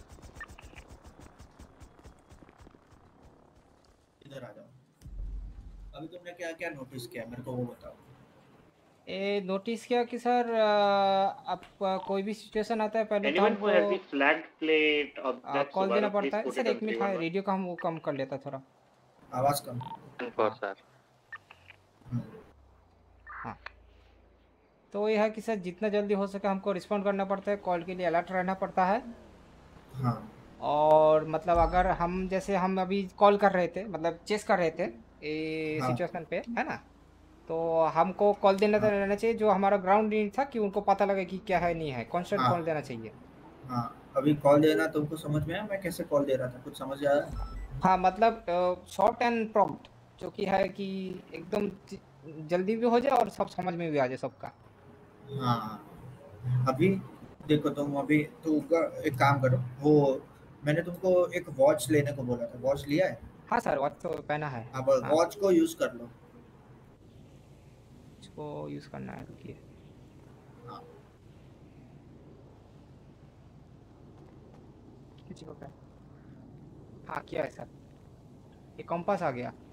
S2: इधर आ जाओ। अभी तुमने क्या क्या नोटिस किया मेरे को वो बताओ।
S1: ए नोटिस किया कि सर आप कोई भी सिचुएशन आता है पहले तो
S3: Anyone who has the
S1: हमको
S3: flagged plate of that
S1: call देना
S3: Subaru, please
S1: पड़ता है।
S3: put
S1: सर
S3: it
S1: एक
S3: on
S1: मिनट हाँ
S3: 311.
S1: रेडियो का हम वो कम कर लेता थोड़ा।
S2: आवाज कम।
S4: 10-4 sir.
S1: हाँ तो ये है कि सर जितना जल्दी हो सके हमको रिस्पॉन्ड करना पड़ता है, कॉल के लिए अलर्ट रहना पड़ता है।
S2: हाँ
S1: और मतलब अगर हम जैसे हम अभी कॉल कर रहे थे मतलब चेस कर रहे थे
S2: हाँ।
S1: सिचुएशन पे है ना, तो हमको कॉल देना
S2: हाँ।
S1: रहना चाहिए जो हमारा ग्राउंड नहीं था कि उनको पता लगे कि क्या है नहीं है, कॉन्स्टेंट
S2: हाँ।
S1: कॉल देना चाहिए।
S2: हाँ अभी कॉल देना तुमको समझ में आया मैं कैसे कॉल दे रहा था, कुछ समझ आया?
S1: हाँ मतलब शॉर्ट एंड प्रॉम्प्ट जो कि है कि एकदम जल्दी भी हो जाए और सब समझ में भी आ जाए सबका।
S2: हाँ अभी देखो तुम अभी तो एक काम करो, वो मैंने तुमको एक वॉच लेने को बोला था, वॉच लिया है?
S1: हाँ सर वॉच तो पहना है।
S2: अब
S1: हाँ
S2: वॉच को यूज कर लो।
S1: इसको यूज़ करना है, रुकिए।
S2: हाँ
S1: किसी को क्या? हाँ किया है सर, ये कंपास आ गया।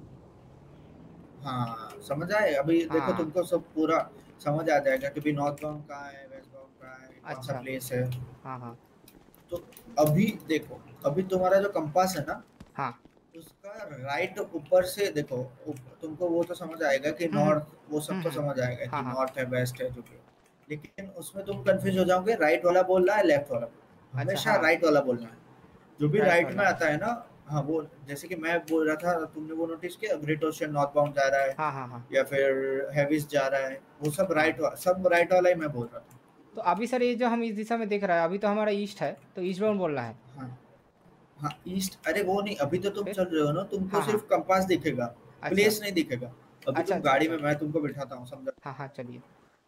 S2: हाँ समझ आए। अभी देखो
S1: हाँ
S2: तुमको सब पूरा समझ आ जाएगा कि भी नॉर्थ बाउंड कहाँ है, वेस्ट बाउंड कहाँ है, कौन सा
S1: अच्छा
S2: प्लेस है।
S1: हाँ हाँ
S2: तो अभी देखो, अभी तुम्हारा जो कंपास है ना
S1: हाँ
S2: उसका राइट ऊपर से देखो, तुमको वो तो समझ आएगा कि नॉर्थ, वो सब तो समझ आएगा
S1: हाँ
S2: कि
S1: हाँ
S2: नॉर्थ है वेस्ट है जो भी, लेकिन उसमें तुम कंफ्यूज हो जाओगे राइट वाला बोल रहा है लेफ्ट वाला।
S1: अच्छा
S2: हमेशा
S1: हाँ
S2: राइट वाला बोलना है, जो भी
S1: राइट
S2: राइट में
S1: वाला
S2: आता है ना। हाँ वो जैसे कि मैं बोल रहा था, तुमने वो नोटिस किया ग्रेट ओशियन नॉर्थ बाउंड जा रहा है
S1: हाँ हाँ हाँ
S2: या फिर हेविस जा रहा है, वो सब
S1: हाँ।
S2: राइट सब राइट वाला ही मैं बोल रहा था।
S1: तो अभी सर ये जो हम इस दिशा में देख रहे हैं अभी तो हमारा ईस्ट है, तो ईस्ट बाउंड बोलना है।
S2: हाँ हाँ ईस्ट, अरे वो नहीं, अभी तो तुम
S1: फिर
S2: चल रहे हो ना, तुमको
S1: हाँ हाँ
S2: सिर्फ कंपास दिखेगा,
S1: अच्छा
S2: प्लेस नहीं दिखेगा। अभी
S1: अच्छा
S2: तुम
S1: अच्छा
S2: गाड़ी
S1: अच्छा
S2: में, मैं तुमको बिठाता हूँ समझा।
S1: हाँ हाँ चलिए।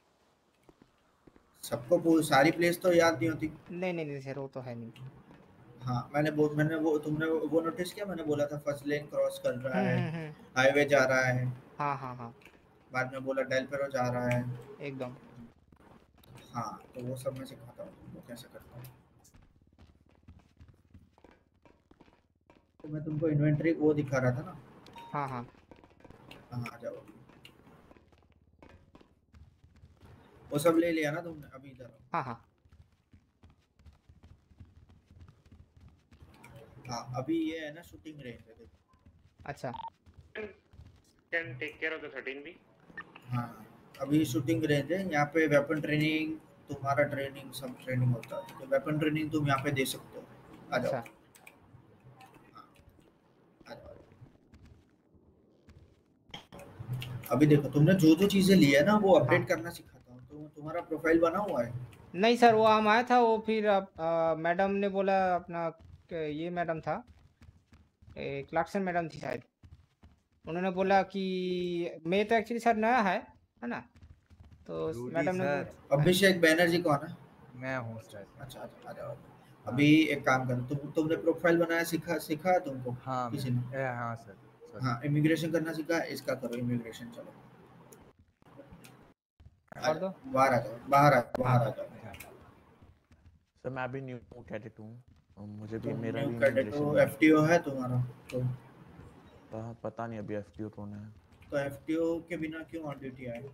S2: सबको सारी प्लेस तो याद नहीं होती।
S1: नहीं नहीं नहीं सर वो तो है नहीं।
S2: हाँ मैंने वो तुमने वो नोटिस किया, मैंने बोला था फर्स्ट लेन क्रॉस कर रहा है,
S1: हम्म।
S2: हाईवे जा रहा है,
S1: हाँ हाँ हाँ
S2: बाद में बोला डेल पेरो जा रहा है।
S1: एकदम।
S2: हाँ तो वो सब मैं सिखाता हूँ तुमको कैसे करता हूँ। तो मैं तुमको इन्वेंटरी वो दिखा रहा था ना।
S1: हाँ हाँ
S2: हाँ आ जाओ, वो सब ले लिया ना तुमने, अभी इधर आओ।
S1: हाँ हाँ
S2: हाँ अभी ये है ना शूटिंग रेंज है, देखो।
S1: अच्छा
S3: Can take care of the 13B.
S2: हाँ अभी शूटिंग रेंज है, यहाँ पे वेपन ट्रेनिंग, तुम्हारा ट्रेनिंग सब ट्रेनिंग होता है, तो वेपन ट्रेनिंग तुम यहाँ पे दे सकते हो। आ जाओ।
S1: अच्छा
S2: हाँ, आ जाओ। अभी देखो तुमने जो जो चीजें ली है ना वो
S1: हाँ
S2: अपडेट करना सिखाता हूँ, तो तुम्हारा प्रोफाइल बना हुआ है।
S1: नहीं सर वो हम आया था वो फिर मैडम ने बोला अपना ये मैडम था क्लार्कसन मैडम थी शायद, उन्होंने बोला कि मैं तो एक्चुअली सर नया है ना, तो
S8: रूडी
S1: मैडम ने
S8: सर,
S2: अभिषेक बैनर्जी कौन है?
S8: मैं हूँ सर।
S2: अच्छा अच्छा आ जाओ। अभी एक काम करो, तुमने प्रोफाइल बनाया, सिखा है तुमको
S8: हाँ
S2: किसी ने?
S8: हाँ सर।
S2: हाँ इमिग्रेशन करना सीखा है, इसका करो इमिग्रेशन। चलो
S1: और दो
S2: बाहर आ जाओ, बाहर आ जाओ,
S1: हाँ
S2: बाहर आ जाओ।
S9: सर मैं भी न्यू कैडेट हूँ और मुझे भी
S2: तुम
S9: मेरा
S2: न्यू
S9: भी
S2: कैडेट हो,
S9: इमिग्रेशन
S2: एफटीओ है तुम्हारा तो?
S9: पता नहीं अभी एफटीओ कौन है।
S2: तो एफटीओ के बिना क्यों ऑन ड्यूटी आए?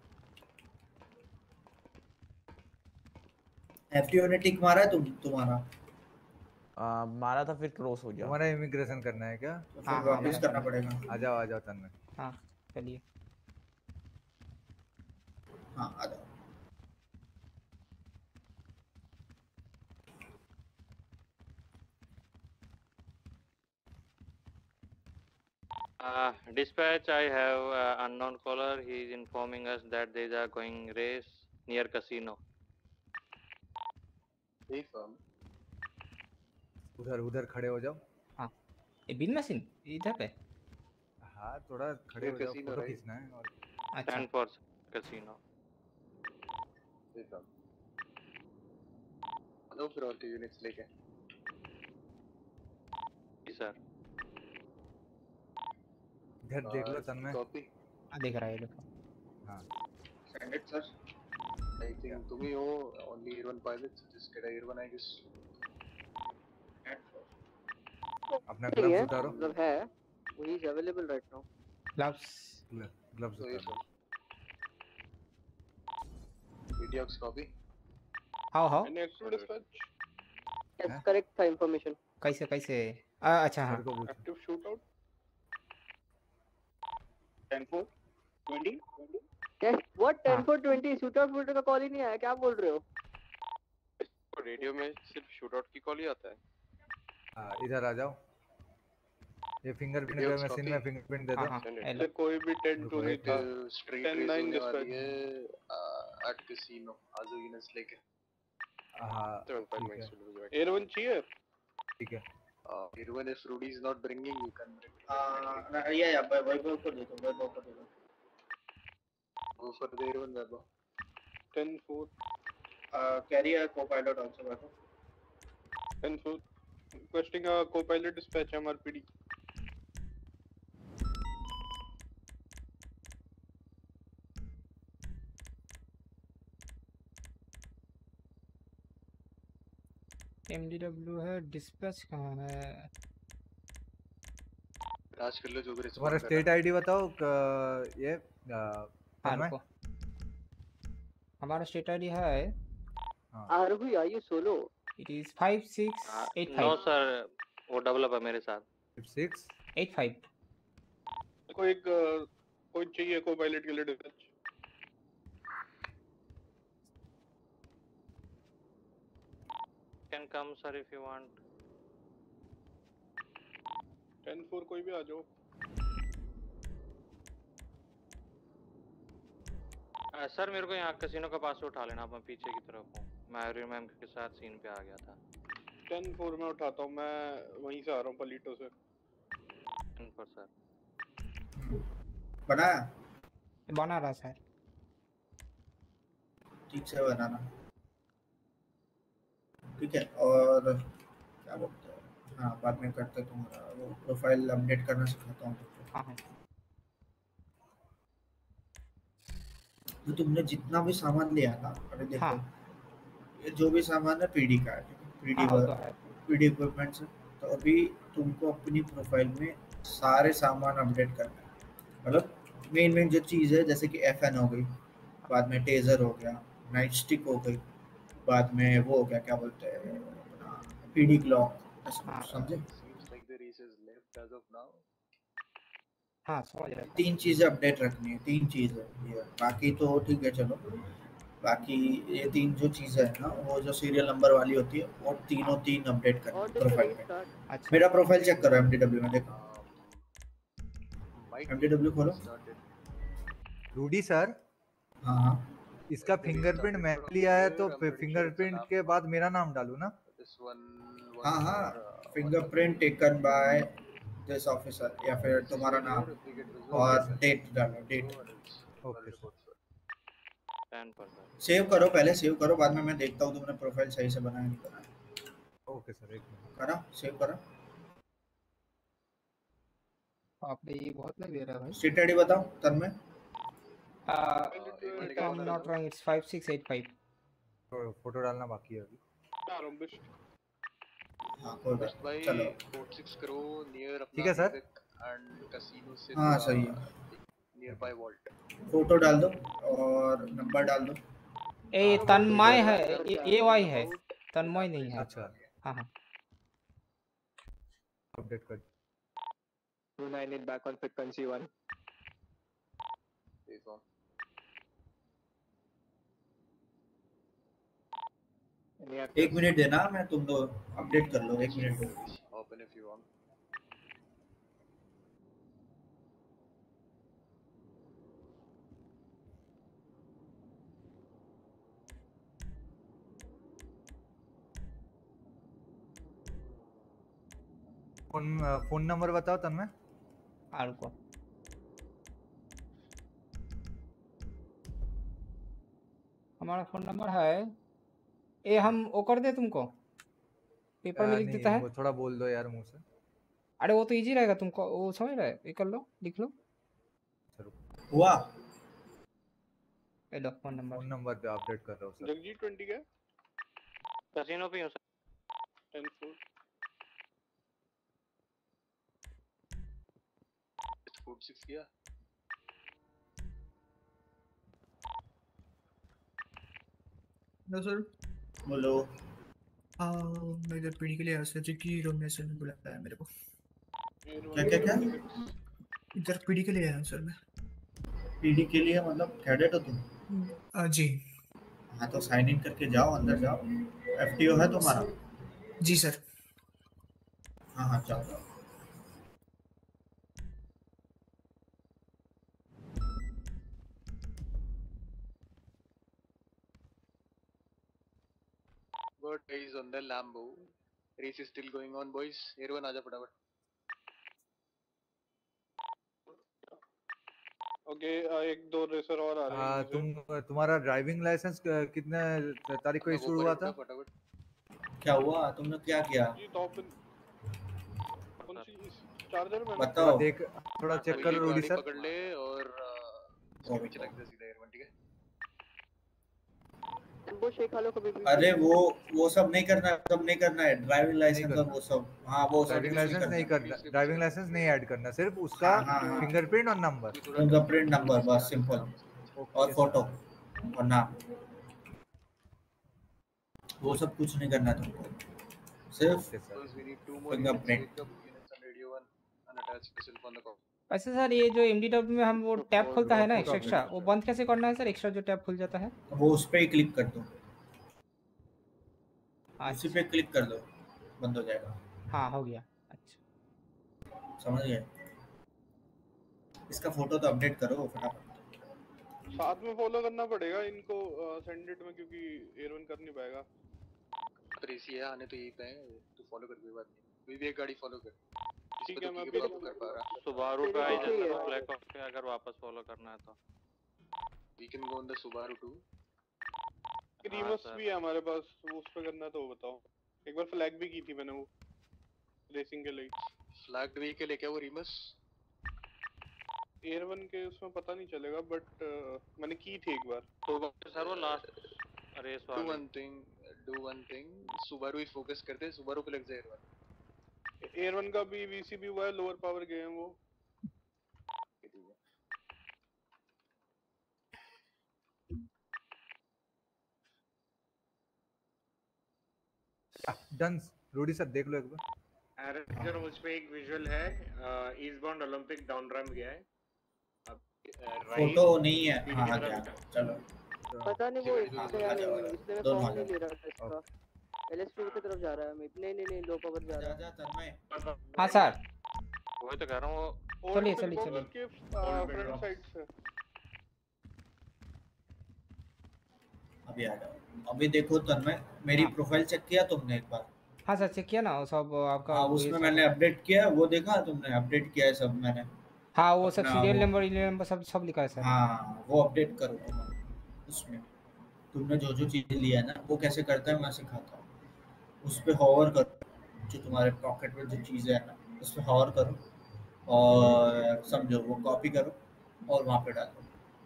S2: एफटीओ ने टिक मारा है तुम्हारा?
S9: मारा था फिर क्रॉस हो गया।
S8: तुम्हारा इमिग्रेशन करना है क्या?
S2: तो
S1: हाँ
S2: फिर
S1: हाँ
S2: वापस
S1: मेरा
S2: करना पड़ेगा।
S8: आ जाओ तन्मय।
S1: हाँ चलिए।
S2: हाँ आ जाओ।
S4: Dispatch, I have unknown caller. He is informing us that there is a going race near casino.
S8: उधर उधर खड़े हो जाओ।
S1: हाँ ये बिन मशीन इधर पे।
S8: हाँ थोड़ा खड़े हो जाओ, फोटो खींचना है और
S1: अच्छा
S4: Stand for casino.
S5: हेलो फिर और यूनिट्स लेके
S4: जी सर।
S8: इधर देख लो तन्मय।
S5: कॉपी
S1: दिख रहा है देखो।
S8: हाँ
S2: send it sir.
S5: I think तुम ही हो only air one pilot just get air one I guess
S8: अपना
S6: नहीं
S8: ग्लव्स
S6: है
S8: उतारो।
S6: मतलब है वही is available right now.
S1: Gloves
S8: gloves
S5: तो ये
S8: उतारो।
S5: Videos copy
S1: how
S5: any active dispatch
S6: yes correct था इंफॉर्मेशन।
S1: कैसे कैसे अच्छा हाँ
S8: सर को पूछो।
S5: एक्टिव शूट आउट 10-4 20
S6: क्या व्हाट
S1: हाँ।
S6: 10-4-20 शूट आउट का कॉल ही नहीं आया, क्या बोल रहे हो?
S5: रेडियो में सिर्फ शूट आउट की कॉल ही आता है।
S8: हाँ इधर आ जाओ। ये फिंगरप्रिंट
S5: Videos
S8: मशीन
S5: copy।
S8: में फिंगरप्रिंट दे दो।
S1: हाँ
S5: सर कोई भी 10
S8: रुको,
S5: टू नहीं
S8: एक
S5: थे
S8: मिनट।
S5: स्ट्रीट रेस होने वाली है एट कैसीनो आजो यूनिट्स लेके।
S8: हाँ ठीक है
S5: एयर वन चाहिए।
S8: ठीक है।
S5: Air one if Rudy is not bringing you can bring
S2: या वैभव को दे दो, वैभव को दे दो।
S5: Go for the air one Vaibhav 10-4
S2: carry a co-pilot also Vaibhav.
S5: 10-4 requesting a co-pilot dispatch MRPD
S1: MDW है डिस्पैच कहाँ है?
S5: राज कर लो जो भी
S8: तुम्हारा
S5: रिस्पॉन्ड
S8: स्टेट आईडी बताओ। ये
S1: हाँ रुको हमारा स्टेट आईडी है
S6: Aarohi are you solo?
S1: It is 5685
S4: no sir, वो डेवलप है मेरे साथ।
S1: 5685
S5: कोई चाहिए को-पायलट के लिए dispatch.
S4: Can come sir if you want.
S5: 10-4 कोई भी आ जाओ।
S4: सर मेरे को यहाँ कैसीनो का पास उठा लेना, आप मैं पीछे की तरफ हूँ। मैं आर्यन मैम के साथ सीन पे आ गया था।
S5: 10-4 में उठाता हूँ, मैं वहीं से आ रहा हूँ पलीटो से।
S4: 10-4 सर।
S2: बना
S1: रहा सर,
S2: ठीक से बनाना, ठीक है। और क्या बोलते हैं, हाँ बाद में करते तुम्हारा वो प्रोफाइल अपडेट करना सिखाता हूँ तुमको।
S1: हाँ
S2: तो तुमने जितना भी सामान लिया ना, अरे देखो ये जो भी सामान है पीडी का है, पीडी इक्विपमेंट से। तो अभी तुमको अपनी प्रोफाइल में सारे सामान अपडेट करना है, मतलब मेन जो चीज़ है, जैसे कि FN हो गई, बाद में टेजर हो गया, नाइट स्टिक हो गई, बाद में वो हो गया क्या बोलते हैं पीडी क्लॉक, समझे?
S1: हाँ समझ रहा।
S2: 3 चीज़ें अपडेट रखनी है, 3 चीज़ें ये, बाकी तो ठीक है चलो। बाकी ये 3 जो चीज़ें है ना, वो जो सीरियल नंबर वाली होती है, वो तीनों 3 अपडेट करनी है प्रोफाइल में।
S1: अच्छा
S2: मेरा प्रोफाइल चेक करो MDW में, देखो MDW खोलो।
S8: रूडी सर,
S2: हाँ
S8: इसका फिंगरप्रिंट मैं लिया है तो फिंगरप्रिंट के बाद मेरा नाम डालूं ना?
S2: हाँ fingerprint taken by this officer, या फिर तुम्हारा नाम और डेट डालो, date.
S8: Okay sir.
S4: 10-4 sir.
S2: Save करो, पहले सेव करो, बाद में मैं देखता हूँ तुमने प्रोफाइल सही से बनाया नहीं बनाया।
S8: ओके सर, एक मिनट
S2: करा, सेव करा।
S1: आपने ये बहुत लग दे रहा है भाई।
S2: स्टेट आईडी बताओ Tanmay.
S1: if I'm not wrong it's 5685।
S8: Photo डालना बाकी है अभी।
S2: हाँ कोई बात नहीं, चलो
S8: ठीक है सर।
S2: हाँ सही है,
S5: नियरबाई वॉल्ट
S2: फोटो डाल दो और नंबर डाल दो।
S1: ए तन्मय है, ये वाई है, तन्मय नहीं है।
S8: अच्छा
S1: हाँ
S8: अपडेट कर।
S5: 298 back on frequency 1 is on।
S2: एक मिनट देना, मैं तुम दो अपडेट कर लो, 1 मिनट दो।
S5: open if you want।
S8: Phone number बताओ तन्मय।
S1: हाँ रुको, हमारा फोन नंबर है, ये हम वो कर दे तुमको, पेपर में लिख
S8: नहीं
S1: देता है।
S8: वो थोड़ा बोल दो यार मुंह से।
S1: अरे वो तो इजी रहेगा, तुमको वो समझ रहे, ये कर लो, लिख लो।
S2: हुआ
S1: ये लो फोन नंबर।
S8: फोन नंबर पे अपडेट कर रहा हूँ सर।
S3: जगजीत 20 क्या
S4: कैसीनो पे हूँ सर।
S3: 10
S5: फूड 6 किया।
S10: Hello sir.
S2: बोलो।
S10: मैं इधर पीढ़ी के लिए आया सर जी की डोमिनेशन में बुलाया है मेरे को।
S2: क्या क्या क्या?
S10: इधर पीढ़ी के लिए आया हूँ सर मैं।
S2: पीडी के लिए मतलब कैडेट हो तुम?
S10: जी।
S2: हाँ तो साइन इन करके जाओ, अंदर जाओ। एफटीओ है तुम्हारा?
S10: जी सर।
S2: हाँ हाँ जाओ जाओ।
S5: What is on the Lambo? Race is still going on, boys. Everyone आजा फटाफट।
S3: ओके, एक दो रेसर और आ रहे हैं।
S8: तुम्हारा ड्राइविंग लाइसेंस कितने तारीख को इशू हुआ था?
S2: क्या हुआ? तुमने क्या किया?
S3: जी टॉप चार्जर में
S2: बताओ।
S8: देख थोड़ा चेक करो रोडी सर।
S5: पकड़ ले और उसके पीछे लग जा सीधा एयरवन, ठीक है?
S6: वो शेख हालो कभी भी।
S2: अरे वो सब नहीं करना, सब नहीं करना है। ड्राइविंग लाइसेंस और वो सब, हाँ वो सब
S8: ड्राइविंग लाइसेंस नहीं करना, ड्राइविंग लाइसेंस नहीं ऐड करना, सिर्फ उसका फिंगरप्रिंट और नंबर।
S2: फिंगरप्रिंट नंबर बस, सिंपल। और फोटो और नाम, वो सब कुछ नहीं करना तुमको, सिर्फ फिंगरप्रिंट।
S1: वैसे सर ये जो एमडीडब्ल्यू में हम वो टैब खुलता है ना एक्स्ट्रा, वो बंद कैसे करना है सर? एक्स्ट्रा जो टैब खुल जाता है
S2: वो उस पे ही क्लिक कर दो,
S1: अच्छा।
S2: उसी पे क्लिक कर दो, बंद हो जाएगा।
S1: हाँ हो गया। अच्छा
S2: समझ गए? इसका फोटो तो अपडेट करो फटाफट।
S3: साथ में फॉलो करना पड़ेगा इनको सेंडिट में, क्योंकि एयरवन कर नहीं पाएगा।
S5: रेसी है, आने तो यही पे है, तू फॉलो कर, कोई बात नहीं। कोई भी एक गाड़ी फॉलो कर।
S3: ठीक है, मैं
S5: भी कर पा रहा।
S4: सुबारू पे आ जाए सर, ब्लैक ऑफ पे अगर वापस फॉलो करना है तो।
S5: We can go on the Subaru too.
S3: Remus भी है हमारे पास, वो उस पे करना है तो बताओ। एक बार फ्लैग भी की थी मैंने वो रेसिंग के लिए।
S5: फ्लैग्ड व्हीकल है क्या वो रीमस?
S3: एयरवन के उसमें पता नहीं चलेगा, बट मैंने की थी एक बार।
S4: तो सर वो लास्ट रेस वाली।
S5: Do one thing. Subaru ही फोकस करते हैं, Subaru पे लग जाए एयरवन।
S3: एयरवन का भी वीसीबी हुआ है, लोअर पावर गए हैं वो।
S8: डन। रोडी सर देख लो एक बार।
S11: अरे सर उस पे एक विजुअल है, ईस्टबाउंड ओलंपिक डाउन रैम गया है। अब
S2: फोटो नहीं है। हाँ गया, चलो।
S6: पता नहीं वो इसने फॉर्म नहीं ले रहा था इसका। एलएस2 की तरफ जा रहा है। नहीं लो पावर जा रहा है।
S1: हाँ सर
S4: वही तो कह रहा हूँ वो।
S1: चलिए चलिए चलिए।
S3: के फ्रंट साइड से
S2: अभी आ जाओ। अभी देखो तन्मय, मेरी प्रोफाइल चेक किया तुमने एक बार?
S1: हाँ सर चेक किया ना, वो सब आपका।
S2: हाँ उसमें मैंने अपडेट किया, वो देखा तुमने? अपडेट किया है सब मैंने।
S1: हाँ वो सब सीरियल नंबर नंबर सब लिखा है सर।
S2: हाँ वो अपडेट करो तुम उसमें। तुमने जो जो चीज़ लिया है ना, वो कैसे करता है मैं सिखाता हूँ। उस पर हॉवर करो, जो तुम्हारे पॉकेट में जो चीज़ें है ना, उस पर हॉवर करो और समझो वो कॉपी करो और वहाँ पे डालो।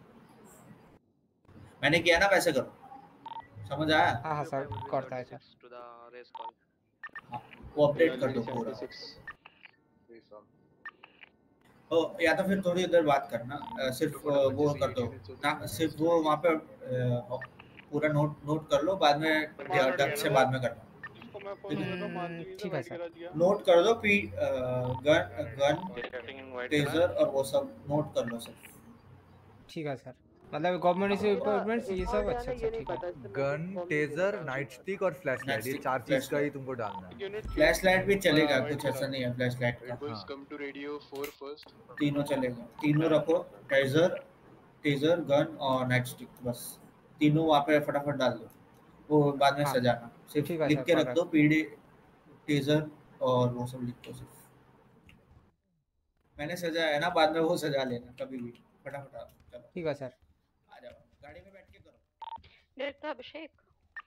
S2: मैंने किया ना, वैसे करो। समझ आया?
S1: हाँ सर करता है सर।
S2: हाँ वो अपडेट कर दो पूरा। तो या तो फिर थोड़ी देर बात करना, सिर्फ वो कर दो ना, सिर्फ वो वहाँ पे पूरा नोट कर लो, बाद में ढंग से बाद में करना।
S1: ठीक है सर।
S2: नोट कर दो गन टेजर और वो सब नोट कर लो सर।
S1: ठीक है सर, मतलब गवर्नमेंट से रिक्वायरमेंट्स ये सब। अच्छा ठीक है।
S8: गन टेजर नाइट स्टिक और फ्लैश लाइट, ये चार चीज का ही तुमको डालना है।
S2: फ्लैश लाइट भी चलेगा, कुछ ऐसा नहीं है फ्लैश लाइट का।
S5: Boys come to radio 4 first.
S2: तीनों चलेगा, तीनों रखो। टेजर गन और नाइट स्टिक, बस तीनों वहाँ पे फटाफट डाल दो। वो बाद में सजाना, सिर्फ लिख के रख दो पीडी टेजर और वो सब लिख दो सिर्फ। मैंने सजाया है ना, बाद में वो सजा लेना कभी भी, फटाफट आओ, चलो
S1: ठीक है सर।
S2: आ जाओ, गाड़ी में बैठ के करो।
S7: डायरेक्टर अभिषेक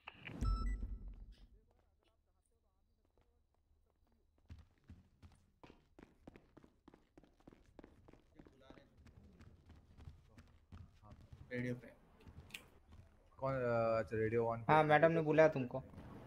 S2: रेडियो पे
S8: कौन? अच्छा, रेडियो ऑन पे
S1: हाँ
S8: है।
S1: मैडम ने बुलाया तुमको,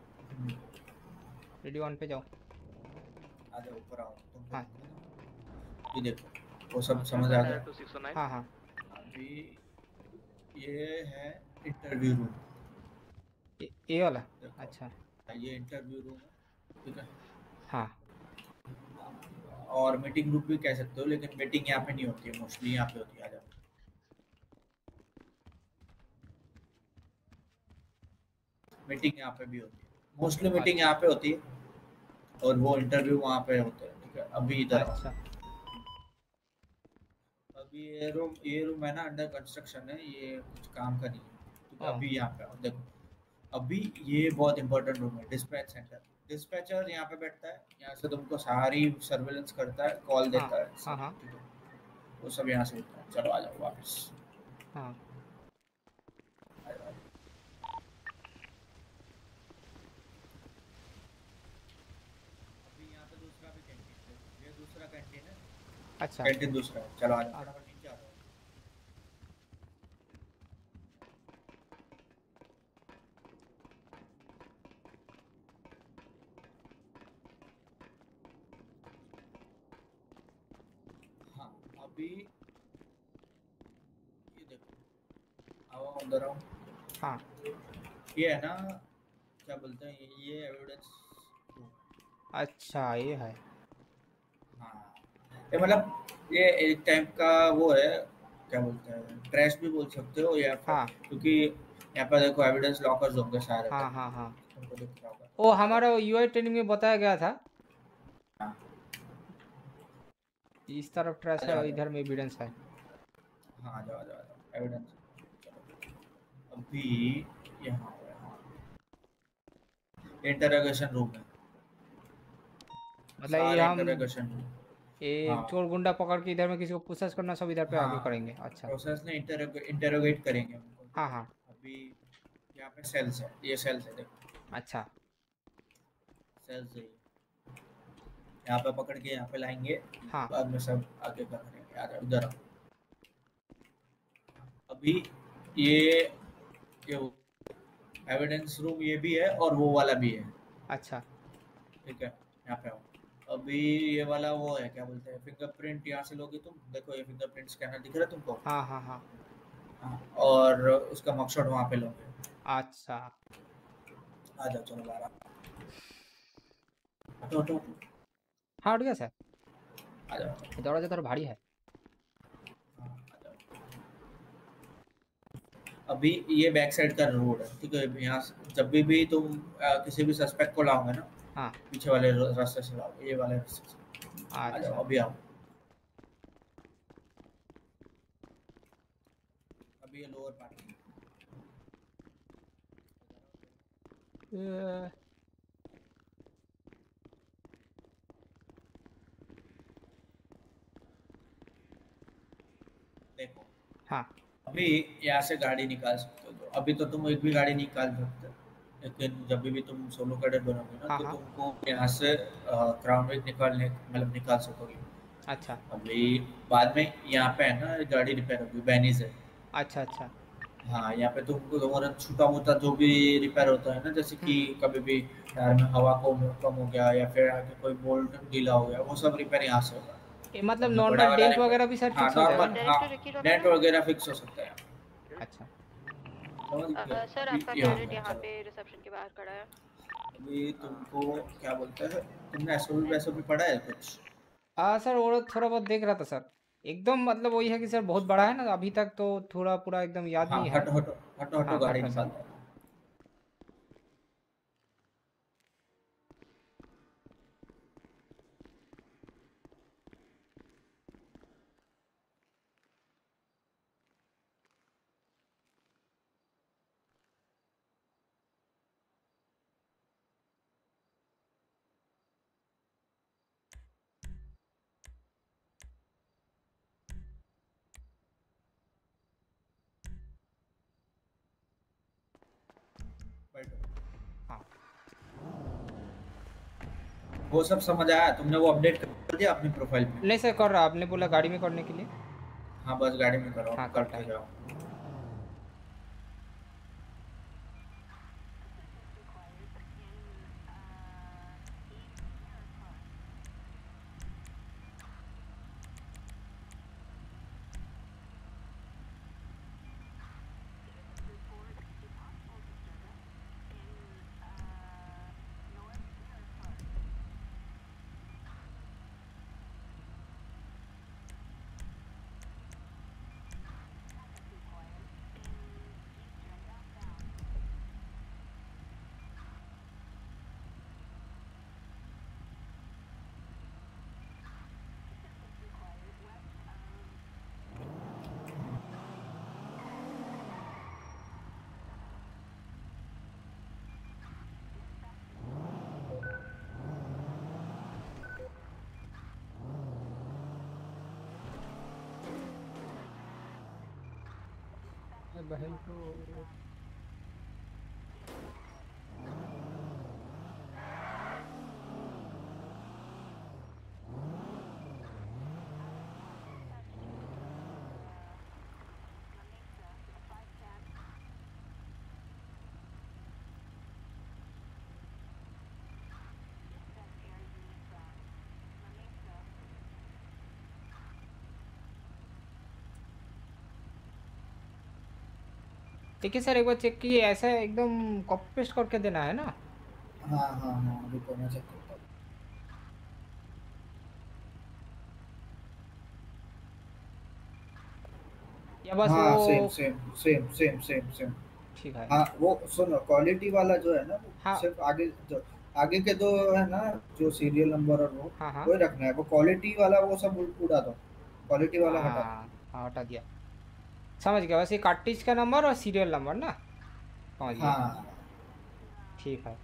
S1: रेडियो ऑन पे जाओ।
S2: आ जाओ, ऊपर आओ तुम।
S1: हाँ
S2: ये देखो वो सब समझ आ गया।
S1: हाँ हाँ।
S2: अभी ये है इंटरव्यू रूम,
S1: ये वाला। अच्छा
S2: ये इंटरव्यू रूम है, ठीक है।
S1: हाँ
S2: और मीटिंग रूम भी कह सकते हो, लेकिन मीटिंग यहाँ पे नहीं होती है, मोस्टली यहाँ पे होती है। आ जाओ, मीटिंग यहाँ पे भी होती है, मोस्टली मीटिंग यहाँ पे होती है, और वो इंटरव्यू वहाँ पे होते हैं, ठीक है। अभी इधर आओ।
S1: अच्छा
S2: अभी ये रूम है ना, अंडर कंस्ट्रक्शन है, ये कुछ काम का नहीं है, ठीक है।
S1: हाँ।
S2: अभी यहाँ पे आओ, देखो अभी ये बहुत इंपॉर्टेंट रूम है, डिस्पैच सेंटर। डिस्पैचर यहाँ पे बैठता है, यहाँ से तुमको सारी सर्वेलेंस करता है, कॉल
S1: हाँ
S2: देता है,
S1: हाँ हाँ
S2: ठीक है। वो सब यहाँ से होता है। चलो आ जाओ वापस।
S1: हाँ।
S2: आ जाओ। अभी यहाँ पे दूसरा भी कैंटीन है, ये दूसरा कैंटीन है।
S1: अच्छा
S2: कैंटीन दूसरा है। चलो आ जाओ, फटाफट नीचे आ जाओ। हाँ अभी ये देखो, आओ अंदर आओ।
S1: हाँ
S2: ये है ना, क्या बोलते हैं, ये एविडेंस रूम।
S1: अच्छा ये है।
S2: हाँ ये मतलब ये एक टाइप का वो है, क्या बोलते हैं, ट्रैश भी बोल सकते हो, या फिर
S1: हाँ
S2: क्योंकि यहाँ पर देखो एविडेंस लॉकर्स होंगे सारे।
S1: हाँ हाँ हाँ।
S2: तुमको दिख रहा होगा।
S1: वो हमारा यूआई ट्रेनिंग में बताया गया था।
S2: हाँ
S1: इस तरफ ट्रेस
S2: आ
S1: है
S2: जाओ,
S1: और इधर में एविडेंस है।
S2: हाँ आ जाओ आ जाओ आ जाओ, एविडेंस। अभी यहाँ इंटरोगेशन रूम है,
S1: मतलब ये
S2: सारे
S1: हम
S2: इंटरोगेशन रूम।
S1: ये
S2: हाँ
S1: चोर गुंडा पकड़ के इधर में किसी को पूछताछ करना सब इधर पे आगे
S2: हाँ,
S1: करेंगे। अच्छा
S2: प्रोसेस ने इंटरोगेट करेंगे उनको।
S1: हाँ हाँ।
S2: अभी यहाँ पे सेल्स है, ये सेल्स है, देखो
S1: अच्छा
S2: सेल्स है। यहाँ पे पकड़ के यहाँ पे लाएंगे,
S1: हाँ
S2: बाद में सब आगे कर करेंगे। आ जाओ इधर आओ। अभी ये एविडेंस रूम ये भी है और वो वाला भी है,
S1: अच्छा
S2: ठीक है। यहाँ पे आओ। अभी ये वाला वो है, क्या बोलते हैं, फिंगरप्रिंट। यहाँ से लोगे तुम, देखो ये फिंगरप्रिंट स्कैनर दिख रहा है तुमको।
S1: हाँ हाँ हाँ।
S2: हाँ, और उसका मकसद वहाँ पे लोगे।
S1: अच्छा
S2: आ जाओ, चलो बाहर आओ। हटो हटो हटो।
S1: हाँ उठ गया सर।
S2: आ जाओ।
S1: दौड़ा जाता भारी है।
S2: हाँ, आ जाओ। अभी ये बैक साइड का रोड है, ठीक है। यहाँ से जब भी तुम किसी भी सस्पेक्ट को लाओगे ना,
S1: हाँ
S2: पीछे वाले रास्ते से लाओगे, ये वाले रास्ते से। आ जाओ,
S1: अच्छा
S2: अभी आओ। अभी ये लोअर पार्ट देखो।
S1: हाँ
S2: अभी यहाँ से गाड़ी निकाल सकते हो, तो अभी तो तुम एक भी गाड़ी निकाल सकते हो, लेकिन जब भी तुम सोलो कैडेट बनोगे ना,
S1: हाँ
S2: तो
S1: हाँ।
S2: तुमको यहाँ से क्राउन विक निकालने मतलब निकाल सकोगे।
S1: अच्छा
S2: अभी बाद में यहाँ पे है ना, गाड़ी रिपेयर होगी, बेनीज है।
S1: अच्छा अच्छा।
S2: हाँ यहाँ पे तुमको तुम्हारा छोटा मोटा जो भी रिपेयर होता है ना, जैसे कि कभी भी टायर में हवा को कम हो गया, या फिर आगे कोई बोल्ट ढीला हो गया, वो सब रिपेयर यहाँ से होगा।
S1: ये मतलब
S2: अब जो बड़ा
S1: नॉर्मल
S2: वाला
S1: डेंट
S2: रिपेयर,
S1: वगैरह भी सर
S2: हाँ
S1: फिक्स हो जाएगा
S2: नॉर्मल,
S1: ना?
S2: हाँ डेंट वगैरह फिक्स हो सकता है।
S1: अच्छा
S7: सर
S2: अभी
S7: आपका
S2: ये हो
S7: कैडेट
S2: गया,
S7: यहाँ
S2: चलो।
S7: पे रिसेप्शन के बाहर खड़ा है।
S2: अभी तुमको क्या बोलते हैं, तुमने एसओपी पढ़ा है कुछ?
S1: हाँ सर वो थोड़ा बहुत देख रहा था सर। एकदम मतलब वही है कि सर बहुत बड़ा है ना, अभी तक तो थोड़ा पूरा एकदम याद
S2: हाँ
S1: नहीं है।
S2: हटो हटो हटो हटो,
S1: हाँ
S2: गाड़ी
S1: हटो सर।
S2: निकालता है। वो सब समझ आया, तुमने वो अपडेट कर दिया अपनी प्रोफाइल में?
S1: नहीं सर कर रहा, आपने बोला गाड़ी में करने के लिए।
S2: हाँ बस गाड़ी में करो,
S1: हाँ,
S2: करते
S1: करता है।
S2: जाओ।
S1: बहन को ठीक है सर, एक बार चेक कीजिए, ऐसा एकदम कॉपी पेस्ट करके देना है ना?
S2: हाँ हाँ हाँ, रुको मैं चेक करता हूँ।
S1: या बस
S2: हाँ
S1: वो
S2: same same same same same same.
S1: ठीक है।
S2: हाँ वो सुनो, क्वालिटी वाला जो है ना वो
S1: हाँ।
S2: सिर्फ आगे जो आगे के दो है ना, जो सीरियल नंबर और वो
S1: हाँ हाँ
S2: वही रखना है। वो क्वालिटी वाला वो सब उड़ा दो, क्वालिटी वाला हटा दो।
S1: हाँ हटा दिया, समझ गया। बस ये कार्टिज का नंबर और सीरियल नंबर ना, समझ गया।
S2: हाँ
S1: ठीक है।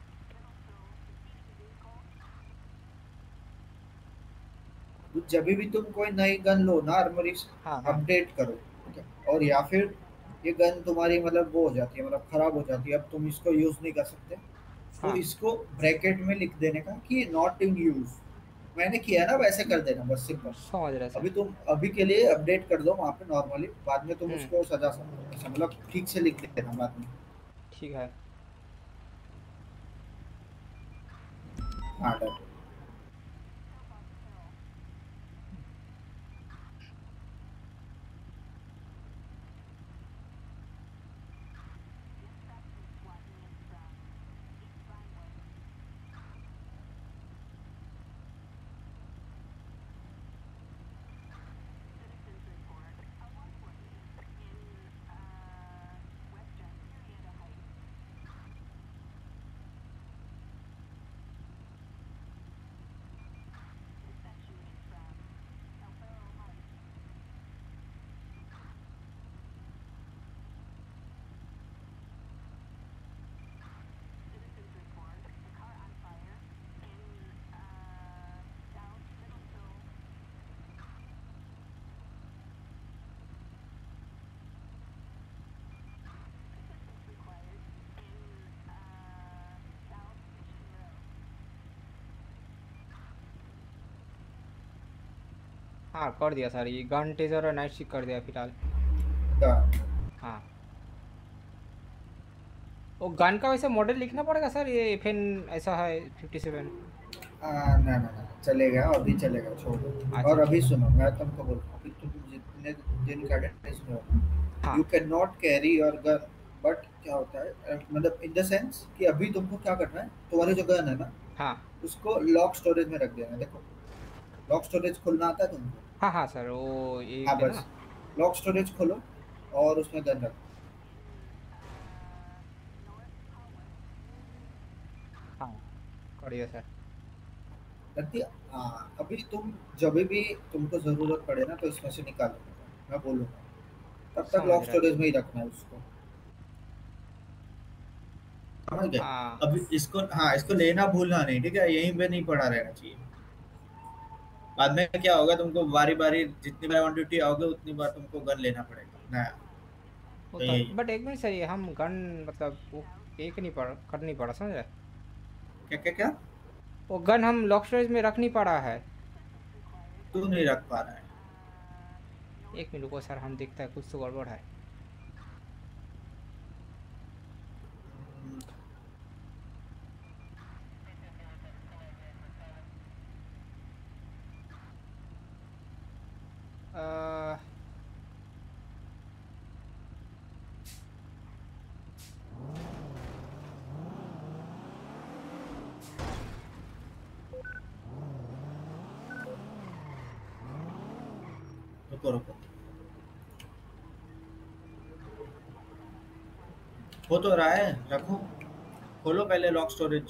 S2: जब भी तुम कोई नई गन लो ना आर्मरी से,
S1: हाँ हाँ
S2: अपडेट करो, ठीक है? और या फिर ये गन तुम्हारी मतलब वो हो जाती है, मतलब खराब हो जाती है, अब तुम इसको यूज नहीं कर सकते, तो
S1: हाँ
S2: इसको ब्रैकेट में लिख देने का कि नॉट इन यूज। मैंने किया ना वैसे कर देना, बस सिंपल।
S1: समझ रहे सर।
S2: अभी तुम अभी के लिए अपडेट कर दो वहाँ पे नॉर्मली, बाद में तुम
S1: हम्म।
S2: उसको सजा सकते हो, ऐसा मतलब ठीक से लिख देना बाद में।
S1: ठीक है।
S2: हाँ डन।
S1: हाँ कर दिया सर, ये गन टेजर और नाइट शिक कर दिया फिलहाल।
S2: डन।
S1: हाँ वो गन का वैसे मॉडल लिखना पड़ेगा सर, ये FN ऐसा है 57।
S2: ना ना ना चलेगा, अभी चलेगा, छोड़ो।
S1: अच्छा,
S2: और अभी सुनो, मैं तुमको बोल रहा हूँ कि तुम जितने दिन कैडेट्स में हो,
S1: हाँ
S2: you can not carry your gun. But क्या होता है मतलब इन द सेंस कि अभी तुमको क्या करना है, तुम्हारी जो गन है ना
S1: हाँ
S2: उसको लॉक स्टोरेज में रख देना। देखो लॉक स्टोरेज खोलना आता है तुमको?
S1: हाँ हाँ सर, वो एक
S2: हाँ
S1: है
S2: बस
S1: ना।
S2: लॉक स्टोरेज खोलो और उसमें गन रखो।
S1: हाँ कर दिया सर।
S2: रख दिया? हाँ अभी तुम जब भी तुमको जरूरत पड़े ना तो इसमें से निकालो, मैं बोलूँगा, तब तक
S1: समझ
S2: लॉक
S1: रहा है।
S2: स्टोरेज में ही रखना है उसको, समझ गए?
S1: हाँ
S2: अभी इसको, हाँ इसको लेना भूलना नहीं, ठीक है? यहीं पे नहीं पड़ा रहना चाहिए। बाद में क्या होगा, तुमको बारी बारी जितनी बार ऑन ड्यूटी आओगे उतनी बार तुमको गन लेना पड़ेगा नया।
S1: वो
S2: तो
S1: तो
S2: यही
S1: है,
S2: है।
S1: बट एक मिनट सर, ये हम गन मतलब वो एक नहीं पड़ा, कर नहीं पड़ा, समझ रहे?
S2: क्या क्या क्या?
S1: वो गन हम लॉक स्टोरेज में रख नहीं पा रहा है।
S2: तू नहीं रख पा रहा है।
S1: एक मिनट रुको सर, हम देखता है कुछ तो गड़बड़ है।
S2: रुको रुको, हो तो रहा है, रखो, खोलो पहले लॉक स्टोरेज।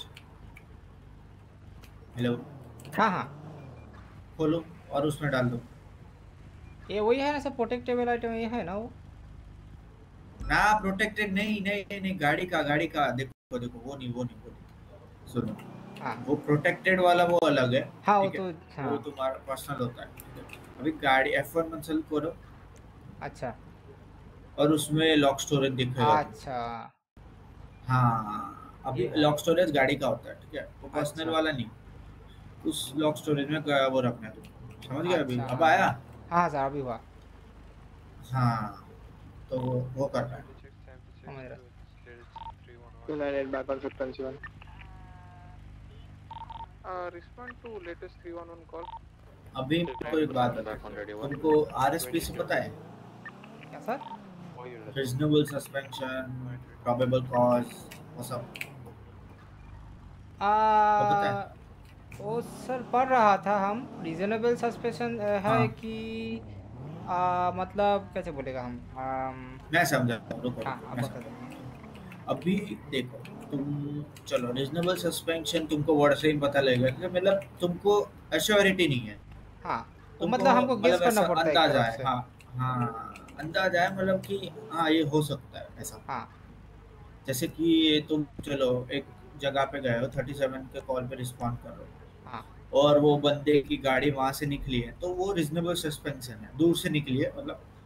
S2: हेलो,
S1: हाँ हाँ
S2: खोलो और उसमें डाल दो।
S1: ये वही है ना सब, प्रोटेक्टेबल आइटम ये है ना वो?
S2: ना प्रोटेक्टेड नहीं नहीं नहीं, गाड़ी का देखो देखो, वो नहीं सुनो।
S1: हाँ
S2: वो प्रोटेक्टेड वाला वो अलग है।
S1: हाँ वो
S2: ठीक है?
S1: तो हाँ।
S2: वो तुम्हारा पर्सनल होता है। अभी गाड़ी F1 मंजिल करो।
S1: अच्छा
S2: और उसमें लॉक स्टोरेज दिखेगा।
S1: अच्छा
S2: हाँ, अभी
S1: ये है।
S2: लॉक स्टोरेज गाड़ी का होता है, ठीक है, वो पर्सनल
S1: अच्छा।
S2: वाला नहीं। उस लॉक स्टोरेज में वो रखना है तुम, समझ गया? अभी
S1: अच्छा
S2: अब आया।
S1: हाँ सर अभी हुआ।
S2: हाँ, तो वो करना है।
S1: समझ रहा।
S5: 298 back on 51.
S12: Respond to latest 311 call.
S2: अभी कोई बात बताओ, तुमको RSP से पता है?
S1: क्या sir?
S2: Reasonable suspension, probable cause, वो सब पता है?
S1: वो सर पढ़ रहा था हम। रीजनेबल सस्पेंशन है
S2: हाँ।
S1: कि मतलब कैसे बोलेगा हम
S2: मैं समझा, रुको
S1: हाँ
S2: रुको,
S1: आप
S2: मैं
S1: बता
S2: समझा।
S1: दीजिए।
S2: अभी देखो, तुम चलो रीजनेबल सस्पेंशन तुमको वर्ड से ही पता लगेगा कि मतलब तुमको एश्योरिटी नहीं है।
S1: हाँ तो
S2: तुमको
S1: मतलब हमको गेस करना
S2: ऐसा
S1: पड़ता है एक
S2: अंदाजा
S1: तरफ
S2: है।
S1: से।
S2: हाँ हाँ, अंदाजा है, मतलब कि हाँ ये हो सकता है ऐसा।
S1: हाँ
S2: जैसे कि तुम चलो एक जगह पे गए हो, 37 के कॉल पे रिस्पॉन्ड कर रहे हो,
S1: हाँ
S2: और वो बंदे की गाड़ी वहां से निकली है, तो वो रीजनेबल सस्पेंशन है, दूर से निकली है, मतलब